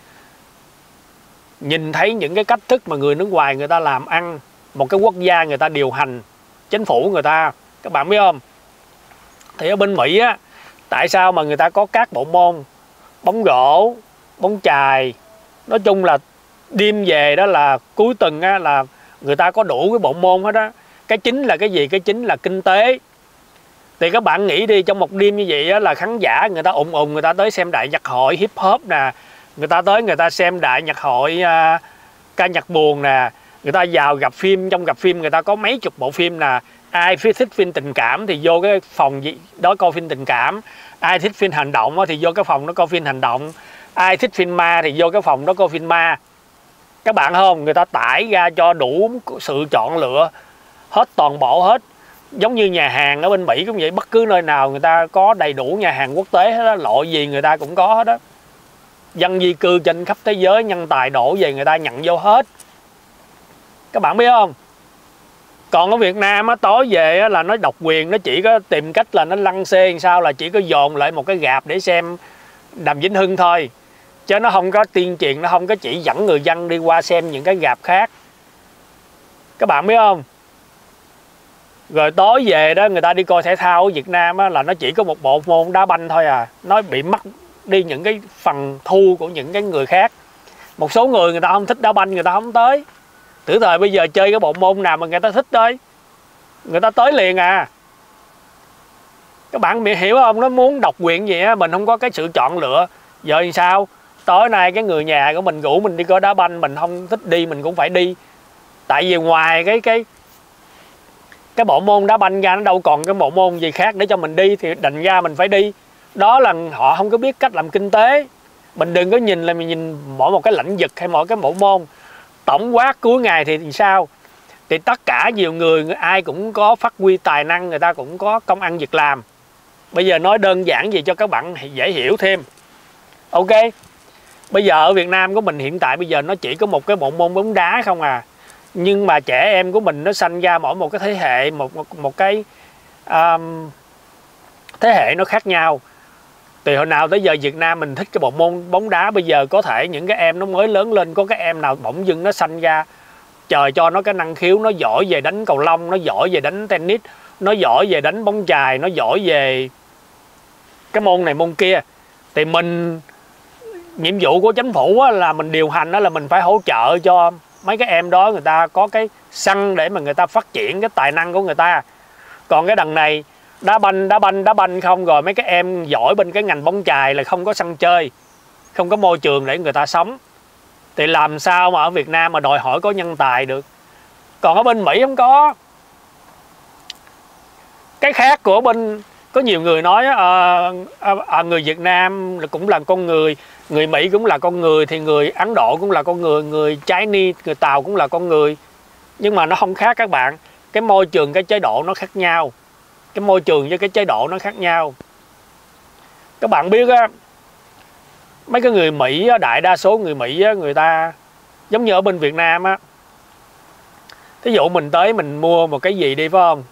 nhìn thấy những cái cách thức mà người nước ngoài người ta làm ăn, một cái quốc gia người ta điều hành, chính phủ người ta, các bạn biết không? Thì ở bên Mỹ á, tại sao mà người ta có các bộ môn bóng rổ, bóng chày, nói chung là đêm về đó là cuối tuần á, là người ta có đủ cái bộ môn hết á. Cái chính là cái gì? Cái chính là kinh tế. Thì các bạn nghĩ đi, trong một đêm như vậy á, là khán giả người ta người ta tới xem đại nhạc hội hip hop nè, người ta tới người ta xem đại nhạc hội ca nhạc buồn nè, người ta vào gặp phim, trong gặp phim người ta có mấy chục bộ phim nè. Ai thích phim tình cảm thì vô cái phòng đó coi phim tình cảm, ai thích phim hành động thì vô cái phòng đó coi phim hành động, ai thích phim ma thì vô cái phòng đó coi phim ma. Các bạn không, người ta tải ra cho đủ sự chọn lựa hết, toàn bộ hết. Giống như nhà hàng ở bên Mỹ cũng vậy, bất cứ nơi nào người ta có đầy đủ nhà hàng quốc tế hết đó, loại gì người ta cũng có hết đó. Dân di cư trên khắp thế giới, nhân tài đổ về người ta nhận vô hết. Các bạn biết không? Còn ở Việt Nam á, tối về á, là nó độc quyền, nó chỉ có tìm cách là nó lăng xê làm sao, là chỉ có dồn lại một cái rạp để xem Đàm Vĩnh Hưng thôi, chứ nó không có tuyên truyền, nó không có chỉ dẫn người dân đi qua xem những cái rạp khác. Các bạn biết không? Rồi tối về đó người ta đi coi thể thao ở Việt Nam á, là nó chỉ có một bộ môn đá banh thôi à. Nó bị mất đi những cái phần thu của những cái người khác. Một số người ta không thích đá banh, người ta không tới. Thử thời bây giờ chơi cái bộ môn nào mà người ta thích tới, người ta tới liền à. Các bạn hiểu không? Nó muốn độc quyền gì á, mình không có cái sự chọn lựa. Giờ thì sao? Tối nay cái người nhà của mình rủ mình đi coi đá banh, mình không thích đi mình cũng phải đi. Tại vì ngoài cái bộ môn đá banh ra, nó đâu còn cái bộ môn gì khác để cho mình đi, thì định ra mình phải đi. Đó là họ không có biết cách làm kinh tế. Mình đừng có nhìn là mình nhìn mỗi một cái lĩnh vực hay mỗi cái bộ môn. Tổng quát cuối ngày thì sao? Thì tất cả nhiều người ai cũng có phát huy tài năng, người ta cũng có công ăn việc làm. Bây giờ nói đơn giản gì cho các bạn dễ hiểu thêm. Ok. Bây giờ ở Việt Nam của mình hiện tại bây giờ nó chỉ có một cái bộ môn bóng đá không à. Nhưng mà trẻ em của mình nó sanh ra mỗi một cái thế hệ, một cái thế hệ nó khác nhau. Từ hồi nào tới giờ Việt Nam mình thích cái bộ môn bóng đá, bây giờ có thể những cái em nó mới lớn lên, có cái em nào bỗng dưng nó sanh ra trời cho nó cái năng khiếu, nó giỏi về đánh cầu lông, nó giỏi về đánh tennis, nó giỏi về đánh bóng chày, nó giỏi về cái môn này môn kia, thì mình, nhiệm vụ của chính phủ là mình điều hành đó là mình phải hỗ trợ cho mấy cái em đó, người ta có cái sân để mà người ta phát triển cái tài năng của người ta. Còn cái đằng này đá banh không, rồi mấy cái em giỏi bên cái ngành bóng chày là không có sân chơi, không có môi trường để người ta sống, thì làm sao mà ở Việt Nam mà đòi hỏi có nhân tài được. Còn ở bên Mỹ không có. Cái khác của bên, có nhiều người nói người Việt Nam cũng là con người, người Mỹ cũng là con người, thì người Ấn Độ cũng là con người, người Chinese, người Tàu cũng là con người. Nhưng mà nó không khác các bạn. Cái môi trường, cái chế độ nó khác nhau. Cái môi trường với cái chế độ nó khác nhau. Các bạn biết á, mấy cái người Mỹ á, đại đa số người Mỹ á, người ta giống như ở bên Việt Nam á. Thí dụ mình tới mình mua một cái gì đi phải không?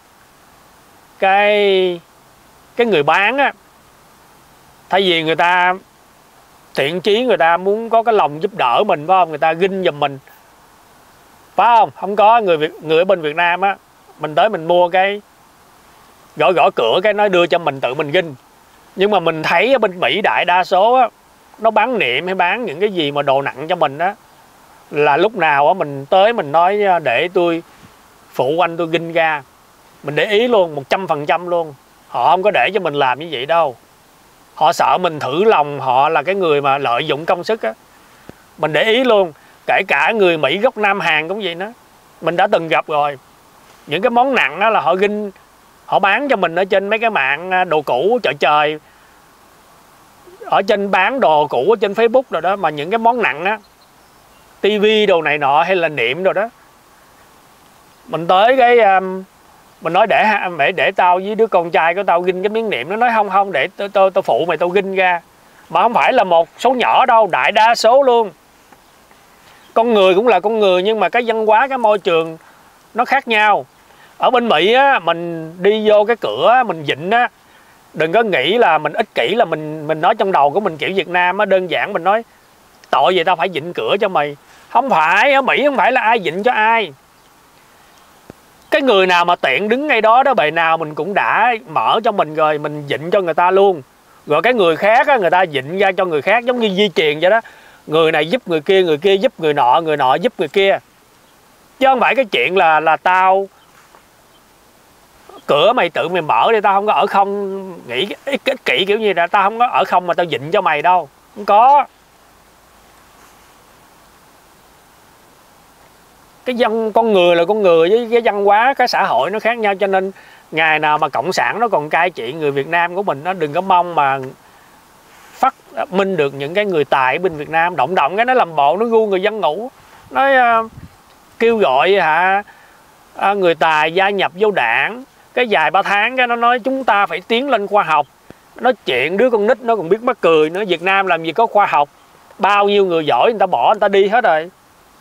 Cái người bán á, thay vì người ta thiện chí, người ta muốn có cái lòng giúp đỡ mình phải không? Người ta ginh giùm mình. Phải không? Không có. Người ở bên Việt Nam á, mình tới mình mua cái gõ cửa cái nó đưa cho mình, tự mình ginh. Nhưng mà mình thấy ở bên Mỹ đại đa số á, nó bán niệm hay bán những cái gì mà đồ nặng cho mình á, là lúc nào á mình tới mình nói để tôi phụ anh tôi ginh ra. Mình để ý luôn, 100% luôn. Họ không có để cho mình làm như vậy đâu. Họ sợ mình thử lòng, họ là cái người mà lợi dụng công sức á. Mình để ý luôn. Kể cả người Mỹ gốc Nam Hàn cũng vậy đó. Mình đã từng gặp rồi. Những cái món nặng đó là họ ginh, họ bán cho mình ở trên mấy cái mạng đồ cũ chợ trời, ở trên bán đồ cũ ở trên Facebook rồi đó. Mà những cái món nặng á, tivi đồ này nọ hay là niệm rồi đó, mình tới cái mình nói để tao với đứa con trai của tao ginh cái miếng niệm. Nó nói không, để tôi phụ mày, tao ginh ra. Mà không phải là một số nhỏ đâu, đại đa số luôn. Con người cũng là con người, nhưng mà cái văn hóa, cái môi trường nó khác nhau. Ở bên Mỹ á, mình đi vô cái cửa mình vịn á, đừng có nghĩ là mình ích kỷ, là mình nói trong đầu của mình kiểu Việt Nam á, đơn giản mình nói tội gì tao phải vịn cửa cho mày. Không phải, ở Mỹ không phải là ai vịn cho ai. Cái người nào mà tiện đứng ngay đó đó, bề nào mình cũng đã mở cho mình rồi, mình vịn cho người ta luôn. Rồi cái người khác á, người ta vịn ra cho người khác, giống như di truyền vậy đó. Người này giúp người kia giúp người nọ giúp người kia. Chứ không phải cái chuyện là tao cửa mày tự mày mở đi, tao không có ở không, nghĩ ích kỷ kiểu như là tao không có ở không mà tao vịn cho mày đâu. Không có. Cái con người là con người, với cái văn hóa, cái xã hội nó khác nhau. Cho nên ngày nào mà cộng sản nó còn cai trị người Việt Nam của mình, nó đừng có mong mà phát minh được những cái người tài ở bên Việt Nam. Động cái nó làm bộ, nó gu người dân ngủ. Nói kêu gọi người tài gia nhập vô đảng. Cái vài ba tháng cái nó nói chúng ta phải tiến lên khoa học. Nói chuyện đứa con nít nó còn biết mắc cười nữa. Việt Nam làm gì có khoa học. Bao nhiêu người giỏi người ta bỏ, người ta đi hết rồi.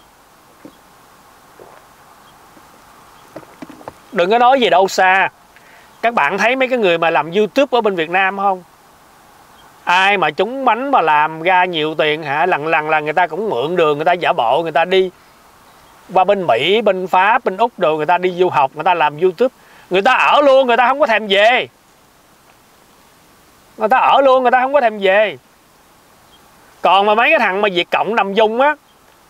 Đừng có nói gì đâu xa. Các bạn thấy mấy cái người mà làm YouTube ở bên Việt Nam không? Ai mà trúng bánh mà làm ra nhiều tiền hả? Lần là người ta cũng mượn đường, người ta giả bộ, người ta đi qua bên Mỹ, bên Pháp, bên Úc đồ, người ta đi du học, người ta làm YouTube. Người ta ở luôn, người ta không có thèm về. Người ta ở luôn, người ta không có thèm về. Còn mà mấy cái thằng mà Việt Cộng nằm dung á,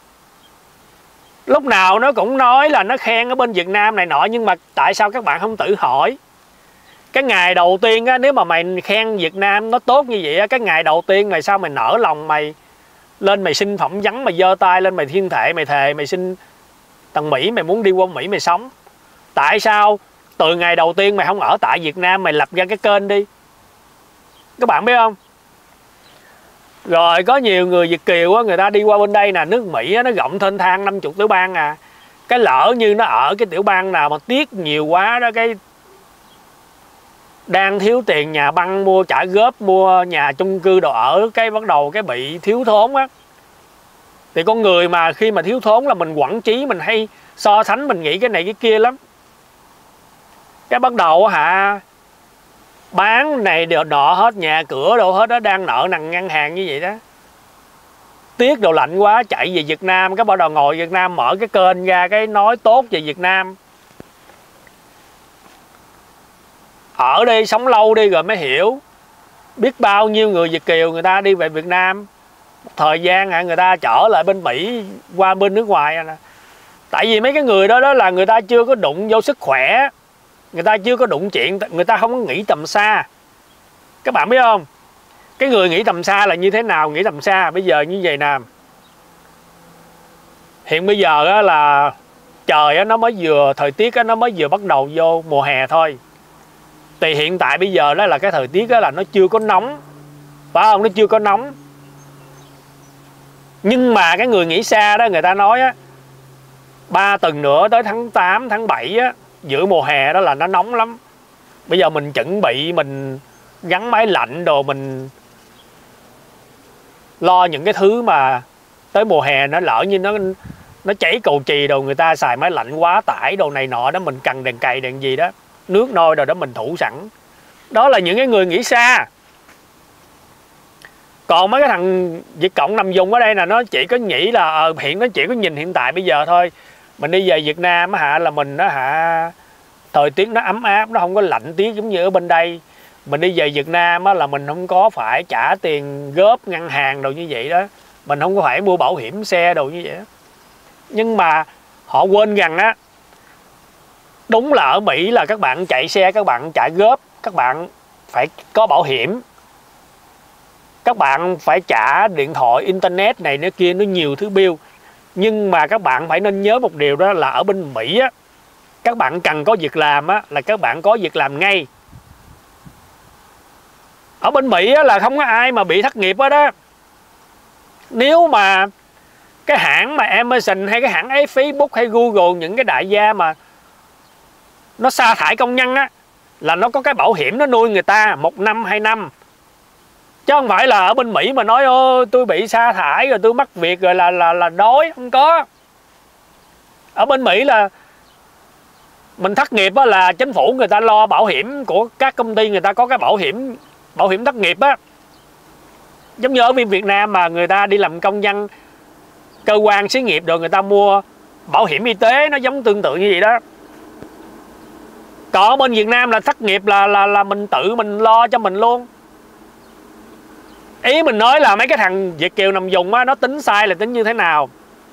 lúc nào nó cũng nói là nó khen ở bên Việt Nam này nọ. Nhưng mà tại sao các bạn không tự hỏi? Cái ngày đầu tiên á, nếu mà mày khen Việt Nam nó tốt như vậy á, cái ngày đầu tiên mày sao mày nở lòng mày lên mày xin phỏng vấn, mày giơ tay lên mày thiên thệ, mày thề mày xin thằng Mỹ, mày muốn đi qua Mỹ mày sống. Tại sao từ ngày đầu tiên mày không ở tại Việt Nam, mày lập ra cái kênh đi? Các bạn biết không? Rồi có nhiều người Việt kiều á, người ta đi qua bên đây nè, nước Mỹ á, nó rộng thênh thang 50 tiểu bang à. Cái lỡ như nó ở cái tiểu bang nào mà tiếc nhiều quá đó, cái đang thiếu tiền nhà băng mua trả góp, mua nhà chung cư đồ ở, cái bắt đầu cái bị thiếu thốn á. Thì con người mà khi mà thiếu thốn là mình quẩn trí, mình hay so sánh, mình nghĩ cái này cái kia lắm. Cái bắt đầu hả, bán này đều nọ hết, nhà cửa đâu hết đó, đang nợ nần ngân hàng như vậy đó. tiết đồ lạnh quá chạy về Việt Nam, cái bắt đầu ngồi Việt Nam mở cái kênh ra cái nói tốt về Việt Nam. Ở đây sống lâu đi rồi mới hiểu. Biết bao nhiêu người Việt kiều người ta đi về Việt Nam, một thời gian người ta trở lại bên Mỹ, qua bên nước ngoài. Tại vì mấy cái người đó là người ta chưa có đụng vô sức khỏe, người ta chưa có đụng chuyện, người ta không có nghĩ tầm xa. Các bạn biết không? Cái người nghĩ tầm xa là như thế nào? Nghĩ tầm xa bây giờ như vậy nè. Hiện bây giờ là trời nó mới vừa, thời tiết nó mới vừa bắt đầu vô mùa hè thôi. Thì hiện tại bây giờ đó là cái thời tiết là nó chưa có nóng, phải không? Nó chưa có nóng. Nhưng mà cái người nghĩ xa đó, người ta nói 3 tuần nữa tới tháng 8, tháng 7 giữa mùa hè đó là nó nóng lắm. Bây giờ mình chuẩn bị, mình gắn máy lạnh đồ, mình lo những cái thứ mà tới mùa hè nó lỡ như nó cháy cầu chì đồ, người ta xài máy lạnh quá tải đồ này nọ đó, mình cần đèn cày đèn gì đó, nước nôi đồ đó mình thủ sẵn. Đó là những cái người nghĩ xa. Còn mấy cái thằng Việt Cộng nằm vùng ở đây là nó chỉ có nghĩ là hiện nó chỉ có nhìn hiện tại bây giờ thôi. Mình đi về Việt Nam là mình thời tiết nó ấm áp, nó không có lạnh tiết giống như ở bên đây. Mình đi về Việt Nam là mình không có phải trả tiền góp ngân hàng đồ như vậy đó, mình không có phải mua bảo hiểm xe đồ như vậy đó. Nhưng mà họ quên rằng đúng là ở Mỹ là các bạn chạy xe, các bạn chạy góp, các bạn phải có bảo hiểm, các bạn phải trả điện thoại, internet này nó kia, nó nhiều thứ bill. Nhưng mà các bạn phải nên nhớ một điều đó là ở bên Mỹ các bạn cần có việc làm là các bạn có việc làm ngay. Ở bên Mỹ là không có ai mà bị thất nghiệp hết đó. Nếu mà cái hãng mà Amazon hay cái hãng ấy, Facebook hay Google, những cái đại gia mà nó sa thải công nhân là nó có cái bảo hiểm nó nuôi người ta 1 năm 2 năm. Chứ không phải là ở bên Mỹ mà nói tôi bị sa thải rồi tôi mất việc rồi là đói, không có. Ở bên Mỹ là mình thất nghiệp là chính phủ người ta lo bảo hiểm của các công ty, người ta có cái bảo hiểm thất nghiệp Giống như ở Việt Nam mà người ta đi làm công nhân cơ quan xí nghiệp rồi người ta mua bảo hiểm y tế, nó giống tương tự như vậy đó. Còn ở bên Việt Nam là thất nghiệp là mình tự mình lo cho mình luôn. Ý mình nói là mấy cái thằng Việt kiều nằm vùng nó tính sai là tính như thế nào.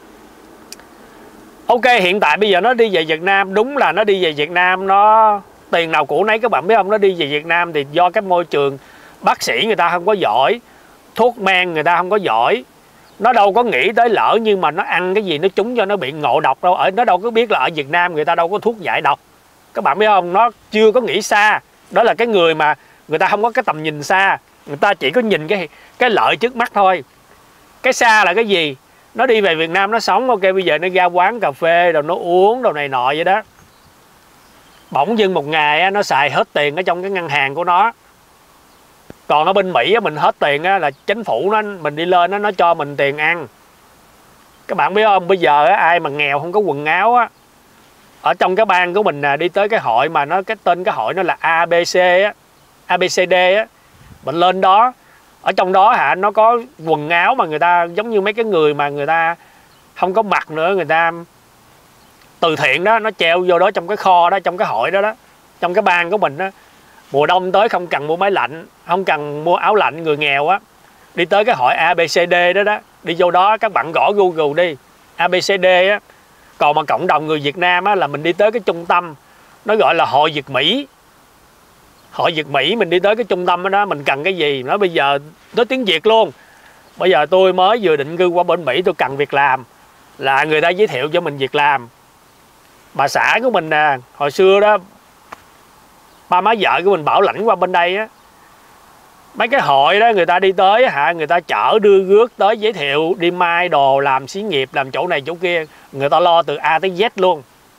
Ok, hiện tại bây giờ nó đi về Việt Nam, đúng là nó đi về Việt Nam, nó tiền nào của nấy, các bạn biết không? Nó đi về Việt Nam thì do cái môi trường bác sĩ người ta không có giỏi, thuốc men người ta không có giỏi, nó đâu có nghĩ tới lỡ nhưng mà nó ăn cái gì nó trúng cho nó bị ngộ độc đâu. Nó đâu có biết là ở Việt Nam người ta đâu có thuốc giải độc, các bạn biết không? Nó chưa có nghĩ xa. Đó là cái người mà người ta không có cái tầm nhìn xa, người ta chỉ có nhìn cái lợi trước mắt thôi. Cái xa là cái gì? Nó đi về Việt Nam nó sống, ok bây giờ nó ra quán cà phê rồi nó uống đồ này nọ vậy đó. Bỗng dưng một ngày nó xài hết tiền ở trong cái ngân hàng của nó. Còn ở bên Mỹ mình hết tiền là chính phủ mình đi lên nó cho mình tiền ăn. Các bạn biết không, bây giờ ai mà nghèo không có quần áo ở trong cái bang của mình đi tới cái hội mà cái tên cái hội nó là ABCD mình lên đó, ở trong đó nó có quần áo mà người ta giống như mấy cái người mà người ta không có mặc nữa, người ta từ thiện đó, nó treo vô đó trong cái kho đó, trong cái hội đó trong cái bang của mình mùa đông tới không cần mua máy lạnh, không cần mua áo lạnh, người nghèo đi tới cái hội ABCD đó, đi vô đó các bạn gõ Google đi ABCD Còn mà cộng đồng người Việt Nam là mình đi tới cái trung tâm, nó gọi là Hội Việt Mỹ. Hội Việt Mỹ mình đi tới cái trung tâm đó, mình cần cái gì, nói bây giờ nói tiếng Việt luôn. Bây giờ tôi mới vừa định cư qua bên Mỹ, tôi cần việc làm, là người ta giới thiệu cho mình việc làm. Bà xã của mình hồi xưa đó, ba má vợ của mình bảo lãnh qua bên đây mấy cái hội đó người ta đi tới người ta chở đưa rước tới giới thiệu, đi mai đồ, làm xí nghiệp, làm chỗ này chỗ kia, người ta lo từ A tới Z luôn.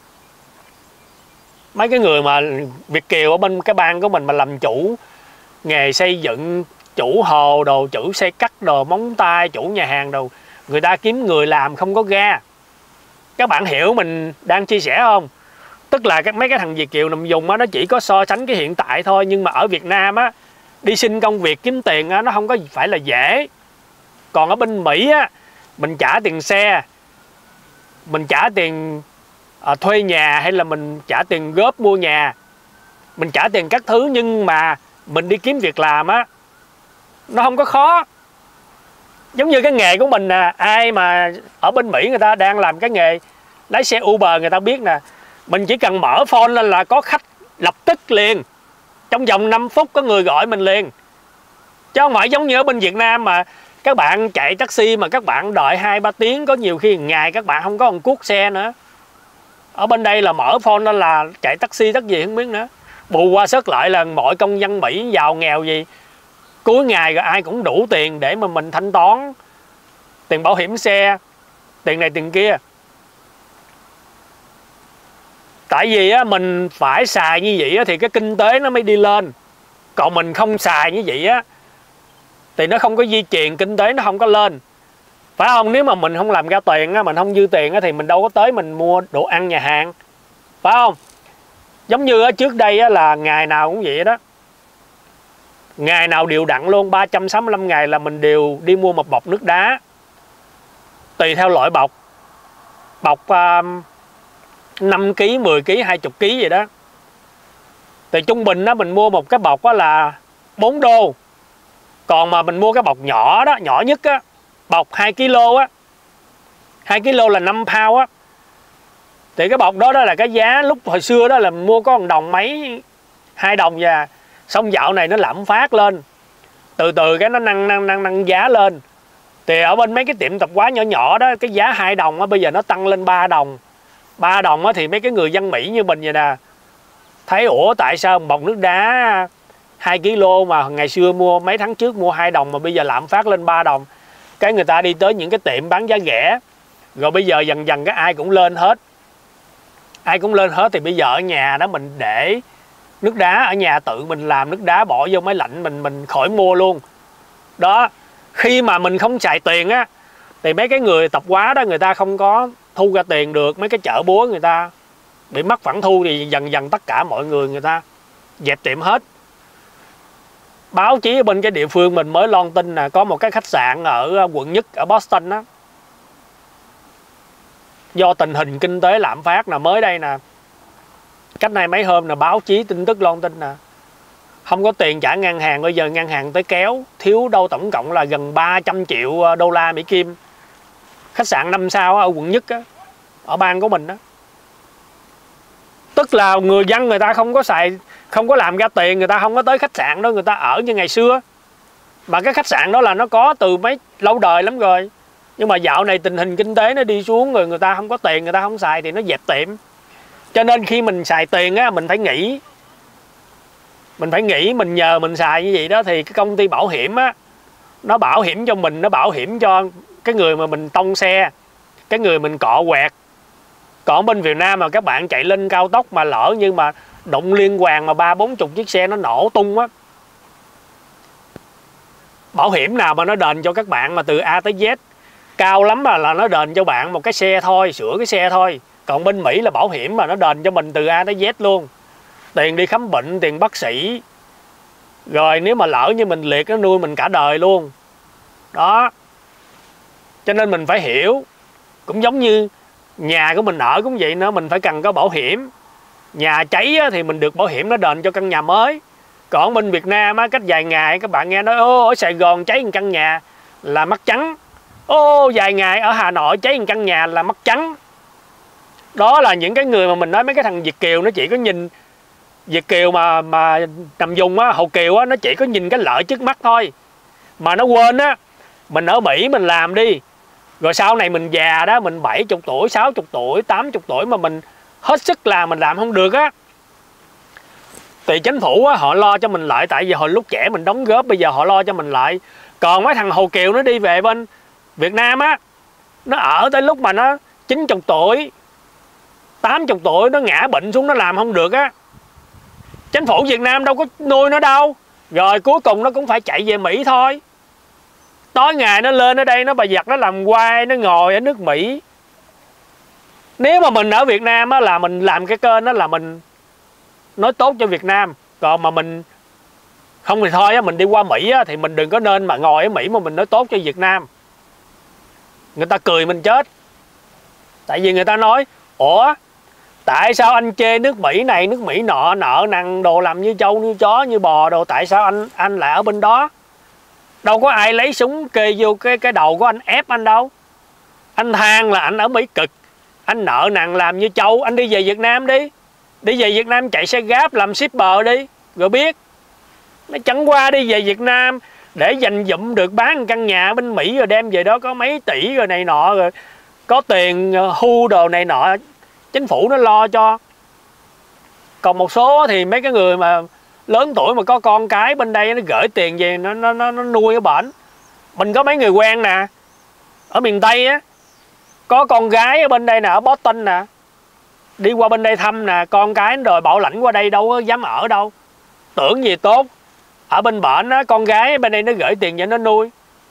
Mấy cái người mà Việt kiều ở bên cái bang của mình mà làm chủ nghề xây dựng, chủ hồ đồ, chủ xây cắt đồ, móng tay, chủ nhà hàng đồ, người ta kiếm người làm không có ra. Các bạn hiểu mình đang chia sẻ không? Tức là mấy cái thằng Việt kiều nằm vùng nó chỉ có so sánh cái hiện tại thôi, nhưng mà ở Việt Nam đi xin công việc kiếm tiền nó không có phải là dễ. Còn ở bên Mỹ mình trả tiền xe, mình trả tiền thuê nhà, hay là mình trả tiền góp mua nhà, mình trả tiền các thứ, nhưng mà mình đi kiếm việc làm á, nó không có khó. Giống như cái nghề của mình nè, ai mà ở bên Mỹ người ta đang làm cái nghề lái xe Uber người ta biết nè, mình chỉ cần mở phone lên là có khách lập tức liền, trong vòng 5 phút có người gọi mình liền. Chứ không phải giống như ở bên Việt Nam mà các bạn chạy taxi mà các bạn đợi 2-3 tiếng, có nhiều khi ngày các bạn không có một cuốc xe nữa. Ở bên đây là mở phone lên là chạy taxi tất gì không biết nữa. Bù qua sớt lại là mọi công dân Mỹ giàu nghèo gì, cuối ngày rồi ai cũng đủ tiền để mà mình thanh toán tiền bảo hiểm xe, tiền này tiền kia. Tại vì á, mình phải xài như vậy á, thì cái kinh tế nó mới đi lên. Còn mình không xài như vậy á thì nó không có di truyền, kinh tế nó không có lên, phải không? Nếu mà mình không làm ra tiền á, mình không dư tiền á, thì mình đâu có tới mình mua đồ ăn nhà hàng, phải không? Giống như á, trước đây á, là ngày nào cũng vậy đó, ngày nào đều đặn luôn, 365 ngày là mình đều đi mua một bọc nước đá, tùy theo loại bọc. Bọc 5 kg, 10 kg, 20 kg vậy đó. Thì trung bình đó mình mua một cái bọc đó là 4 đô. Còn mà mình mua cái bọc nhỏ đó, nhỏ nhất á, bọc 2 kg á, 2 kg là 5 pound á, thì cái bọc đó là cái giá lúc hồi xưa đó là mình mua có 1 đồng mấy, 2 đồng và xong dạo này nó lạm phát lên, từ từ cái nó nâng giá lên. Thì ở bên mấy cái tiệm tạp hóa nhỏ nhỏ đó, cái giá 2 đồng á, bây giờ nó tăng lên 3 đồng. 3 đồng á, thì mấy cái người dân Mỹ như mình vậy nè, thấy ủa tại sao một bọc nước đá 2 kg mà ngày xưa mua mấy tháng trước mua 2 đồng mà bây giờ lạm phát lên 3 đồng. Cái người ta đi tới những cái tiệm bán giá rẻ, rồi bây giờ dần dần cái ai cũng lên hết. Ai cũng lên hết thì bây giờ ở nhà đó mình để nước đá, ở nhà tự mình làm nước đá bỏ vô máy lạnh, mình khỏi mua luôn. Đó, khi mà mình không xài tiền á thì mấy cái người tạp hóa đó người ta không có thu ra tiền được, mấy cái chợ búa người ta bị mất phản thu, thì dần dần tất cả mọi người ta dẹp tiệm hết. Báo chí ở bên cái địa phương mình mới loan tin là có một cái khách sạn ở quận Nhất ở Boston đó, do tình hình kinh tế lạm phát là mới đây nè, cách này mấy hôm là báo chí tin tức loan tin nè, không có tiền trả ngân hàng, bây giờ ngân hàng tới kéo, thiếu đâu tổng cộng là gần 300 triệu đô la Mỹ Kim. Khách sạn 5 sao ở quận Nhất á, ở bang của mình đó. Tức là người dân người ta không có xài, không có làm ra tiền, người ta không có tới khách sạn đó người ta ở như ngày xưa. Mà cái khách sạn đó là nó có từ mấy lâu đời lắm rồi, nhưng mà dạo này tình hình kinh tế nó đi xuống rồi, người ta không có tiền, người ta không xài thì nó dẹp tiệm. Cho nên khi mình xài tiền á, mình phải nghĩ, mình nhờ mình xài như vậy đó thì cái công ty bảo hiểm á, nó bảo hiểm cho mình, nó bảo hiểm cho cái người mà mình tông xe, cái người mình cọ quẹt. Còn bên Việt Nam mà các bạn chạy lên cao tốc mà lỡ như mà đụng liên hoàn mà 30-40 chiếc xe nó nổ tung á, bảo hiểm nào mà nó đền cho các bạn mà từ A tới Z, cao lắm là nó đền cho bạn một cái xe thôi, sửa cái xe thôi. Còn bên Mỹ là bảo hiểm mà nó đền cho mình từ A tới Z luôn, tiền đi khám bệnh, tiền bác sĩ, rồi nếu mà lỡ như mình liệt nó nuôi mình cả đời luôn đó. Cho nên mình phải hiểu, cũng giống như nhà của mình ở cũng vậy nữa, mình phải cần có bảo hiểm. Nhà cháy thì mình được bảo hiểm nó đền cho căn nhà mới. Còn bên Việt Nam cách vài ngày các bạn nghe nói ô ở Sài Gòn cháy một căn nhà là mất trắng, ô vài ngày ở Hà Nội cháy một căn nhà là mất trắng. Đó là những cái người mà mình nói mấy cái thằng Việt kiều nó chỉ có nhìn, Việt kiều mà nằm vùng á, Hậu Kiều á, nó chỉ có nhìn cái lợi trước mắt thôi, mà nó quên á, mình ở Mỹ mình làm đi, rồi sau này mình già đó, mình 70 tuổi, 60 tuổi, 80 tuổi mà mình hết sức làm, mình làm không được á, thì chính phủ á, họ lo cho mình lại. Tại vì hồi lúc trẻ mình đóng góp, bây giờ họ lo cho mình lại. Còn mấy thằng Hậu Kiều nó đi về bên Việt Nam á, nó ở tới lúc mà nó 90 tuổi, 80 tuổi nó ngã bệnh xuống, nó làm không được á, chính phủ Việt Nam đâu có nuôi nó đâu, rồi cuối cùng nó cũng phải chạy về Mỹ thôi. Tối ngày nó lên ở đây nó bà giặt nó làm quay, nó ngồi ở nước Mỹ. Nếu mà mình ở Việt Nam á, là mình làm cái kênh đó là mình nói tốt cho Việt Nam. Còn mà mình không thì thôi á, mình đi qua Mỹ á, thì mình đừng có nên mà ngồi ở Mỹ mà mình nói tốt cho Việt Nam. người ta cười mình chết. Tại vì người ta nói ủa tại sao anh chê nước Mỹ này nước Mỹ nọ, nợ nần đồ, làm như trâu như chó như bò đồ, tại sao anh lại ở bên đó? Đâu có ai lấy súng kê vô cái đầu của anh ép anh đâu. Anh than là anh ở Mỹ cực, anh nợ nần làm như trâu, anh đi về Việt Nam đi. Đi về Việt Nam chạy xe Grab làm shipper đi, rồi biết. Nó chẳng qua đi về Việt Nam để dành dụm được bán một căn nhà bên Mỹ rồi đem về đó có mấy tỷ rồi này nọ, rồi có tiền hưu đồ này nọ, chính phủ nó lo cho. Còn một số thì mấy cái người mà lớn tuổi mà có con cái bên đây nó gửi tiền về nó nuôi ở bển. Mình có mấy người quen nè, ở miền Tây á, có con gái ở bên đây nè, ở Boston nè, đi qua bên đây thăm nè, con cái đòi bảo lãnh qua đây đâu có dám ở đâu. Tưởng gì tốt, ở bên bển á, con gái bên đây nó gửi tiền về nó nuôi.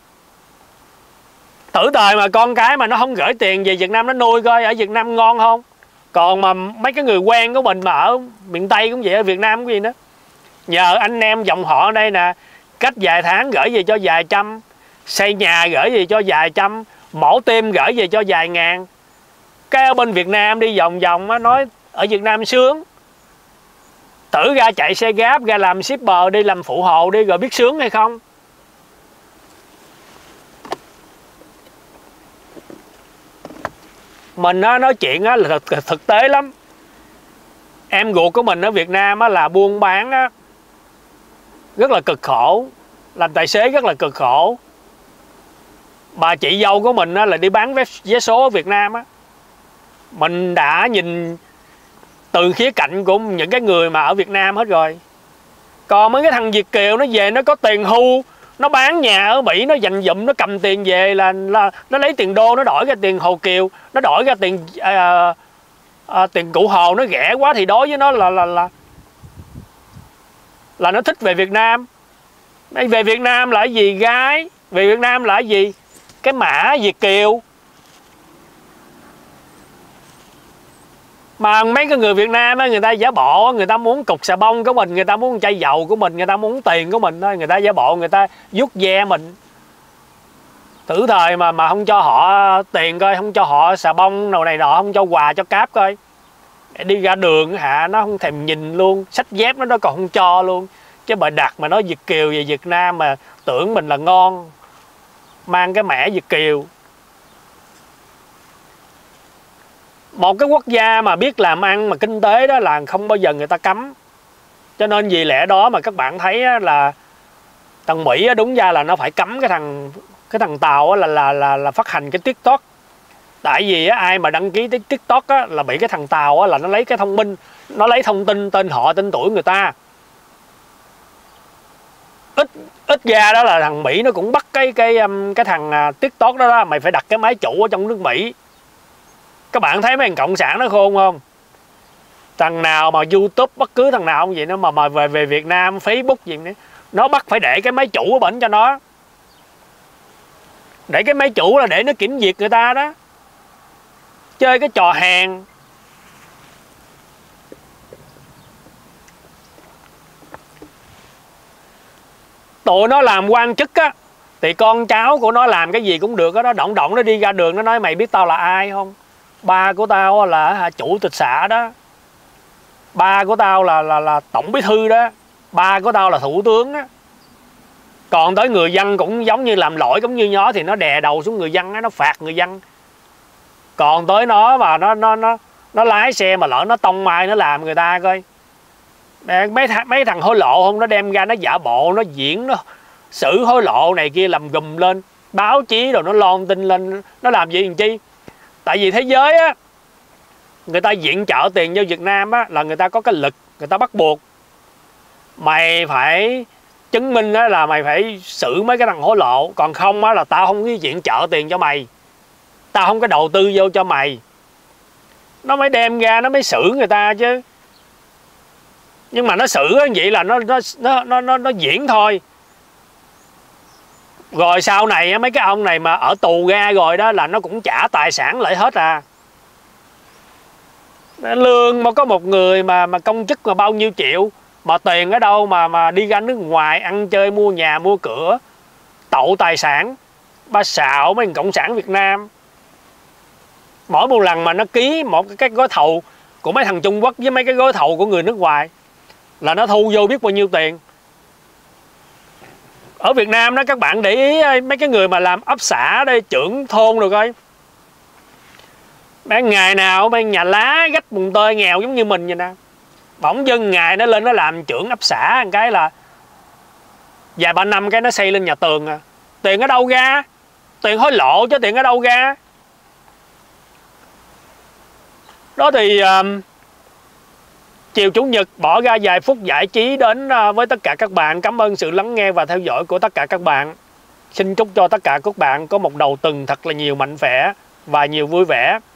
Thử thời mà con cái mà nó không gửi tiền về Việt Nam nó nuôi coi ở Việt Nam ngon không. Còn mà mấy cái người quen của mình mà ở miền Tây cũng vậy, ở Việt Nam cũng vậy nữa. Nhờ anh em dòng họ ở đây nè, cách vài tháng gửi về cho vài trăm, xây nhà gửi về cho vài trăm, mổ tim gửi về cho vài ngàn. Cái ở bên Việt Nam đi vòng vòng á, nói ở Việt Nam sướng. Thử ra chạy xe Grab, ra làm shipper đi, làm phụ hồ đi, rồi biết sướng hay không. Mình á, nói chuyện á, là thực tế lắm. Em ruột của mình ở Việt Nam á, là buôn bán á, rất là cực khổ. Làm tài xế rất là cực khổ. Bà chị dâu của mình á, là đi bán vé số ở Việt Nam á. Mình đã nhìn từ khía cạnh của những cái người mà ở Việt Nam hết rồi. Còn mấy cái thằng Việt kiều nó về nó có tiền hưu, nó bán nhà ở Mỹ, nó dành dụm, nó cầm tiền về là nó lấy tiền đô, nó đổi ra tiền Hồ Kiều, nó đổi ra tiền tiền Cụ Hồ, nó rẻ quá thì đối với nó là nó thích về Việt Nam. Về Việt Nam là cái gì? Gái. Về Việt Nam là cái gì? Cái mã Việt kiều. Mà mấy cái người Việt Nam á, người ta giả bộ, người ta muốn cục xà bông của mình, người ta muốn chai dầu của mình, người ta muốn tiền của mình thôi, người ta giả bộ, người ta vuốt ve mình. Thử thời mà không cho họ tiền coi, không cho họ xà bông nào này nọ, không cho quà cho cáp coi. Đi ra đường hả, nó không thèm nhìn luôn, xách dép nó còn không cho luôn. Chứ bà đặt mà nói Việt kiều về Việt Nam mà tưởng mình là ngon, mang cái mẻ Việt kiều. Một cái quốc gia mà biết làm ăn mà kinh tế đó là không bao giờ người ta cấm. Cho nên vì lẽ đó mà các bạn thấy là thằng Mỹ đúng ra là nó phải cấm cái thằng Tàu là phát hành cái TikTok. Tại vì ai mà đăng ký TikTok là bị cái thằng Tàu là nó lấy cái thông minh, nó lấy thông tin tên họ tên tuổi người ta. Ít ra đó là thằng Mỹ nó cũng bắt cái thằng TikTok đó, mày phải đặt cái máy chủ ở trong nước Mỹ. Các bạn thấy mấy thằng cộng sản nó khôn không? Thằng nào mà YouTube, bất cứ thằng nào không vậy nó mà về Việt Nam, Facebook gì nữa, nó bắt phải để cái máy chủ ở bển cho nó. Để cái máy chủ là để nó kiểm duyệt người ta đó. Chơi cái trò hèn. Tụi nó làm quan chức á, thì con cháu của nó làm cái gì cũng được đó. Động nó đi ra đường nó nói mày biết tao là ai không? Ba của tao là chủ tịch xã đó. Ba của tao là tổng bí thư đó. Ba của tao là thủ tướng đó. Còn tới người dân cũng giống như làm lỗi cũng như nó thì nó đè đầu xuống người dân đó, nó phạt người dân. Còn tới nó mà nó lái xe mà lỡ nó tông mai nó làm người ta coi. Mấy thằng hối lộ không, nó đem ra nó giả bộ, nó diễn, nó xử hối lộ này kia làm gùm lên, báo chí rồi nó lon tin lên, nó làm gì làm chi? Tại vì thế giới á, người ta viện trợ tiền cho Việt Nam á là người ta có cái lực, người ta bắt buộc mày phải chứng minh đó là mày phải xử mấy cái thằng hối lộ, còn không á là tao không có viện trợ tiền cho mày, tao không có đầu tư vô cho mày. Nó mới đem ra nó mới xử người ta chứ. Nhưng mà nó xử vậy là nó diễn thôi. Rồi sau này mấy cái ông này mà ở tù ra rồi đó là nó cũng trả tài sản lại hết à. Lương mà có một người mà công chức mà bao nhiêu triệu, mà tiền ở đâu mà đi ra nước ngoài ăn chơi mua nhà mua cửa, tậu tài sản. Ba xạo mấy thằng cộng sản Việt Nam. Mỗi một lần mà nó ký một cái gói thầu của mấy thằng Trung Quốc với mấy cái gói thầu của người nước ngoài là nó thu vô biết bao nhiêu tiền. Ở Việt Nam đó các bạn để ý mấy cái người mà làm ấp xã đây, trưởng thôn rồi coi, mấy ngày nào mấy nhà lá gách bùn tơi nghèo giống như mình vậy nè, bỗng dưng ngày nó lên nó làm trưởng ấp xã một cái là vài ba năm cái nó xây lên nhà tường à. Tiền ở đâu ra? Tiền hối lộ chứ tiền ở đâu ra? Đó thì chiều Chủ nhật bỏ ra vài phút giải trí đến với tất cả các bạn. Cảm ơn sự lắng nghe và theo dõi của tất cả các bạn. Xin chúc cho tất cả các bạn có một đầu tuần thật là nhiều mạnh khỏe và nhiều vui vẻ.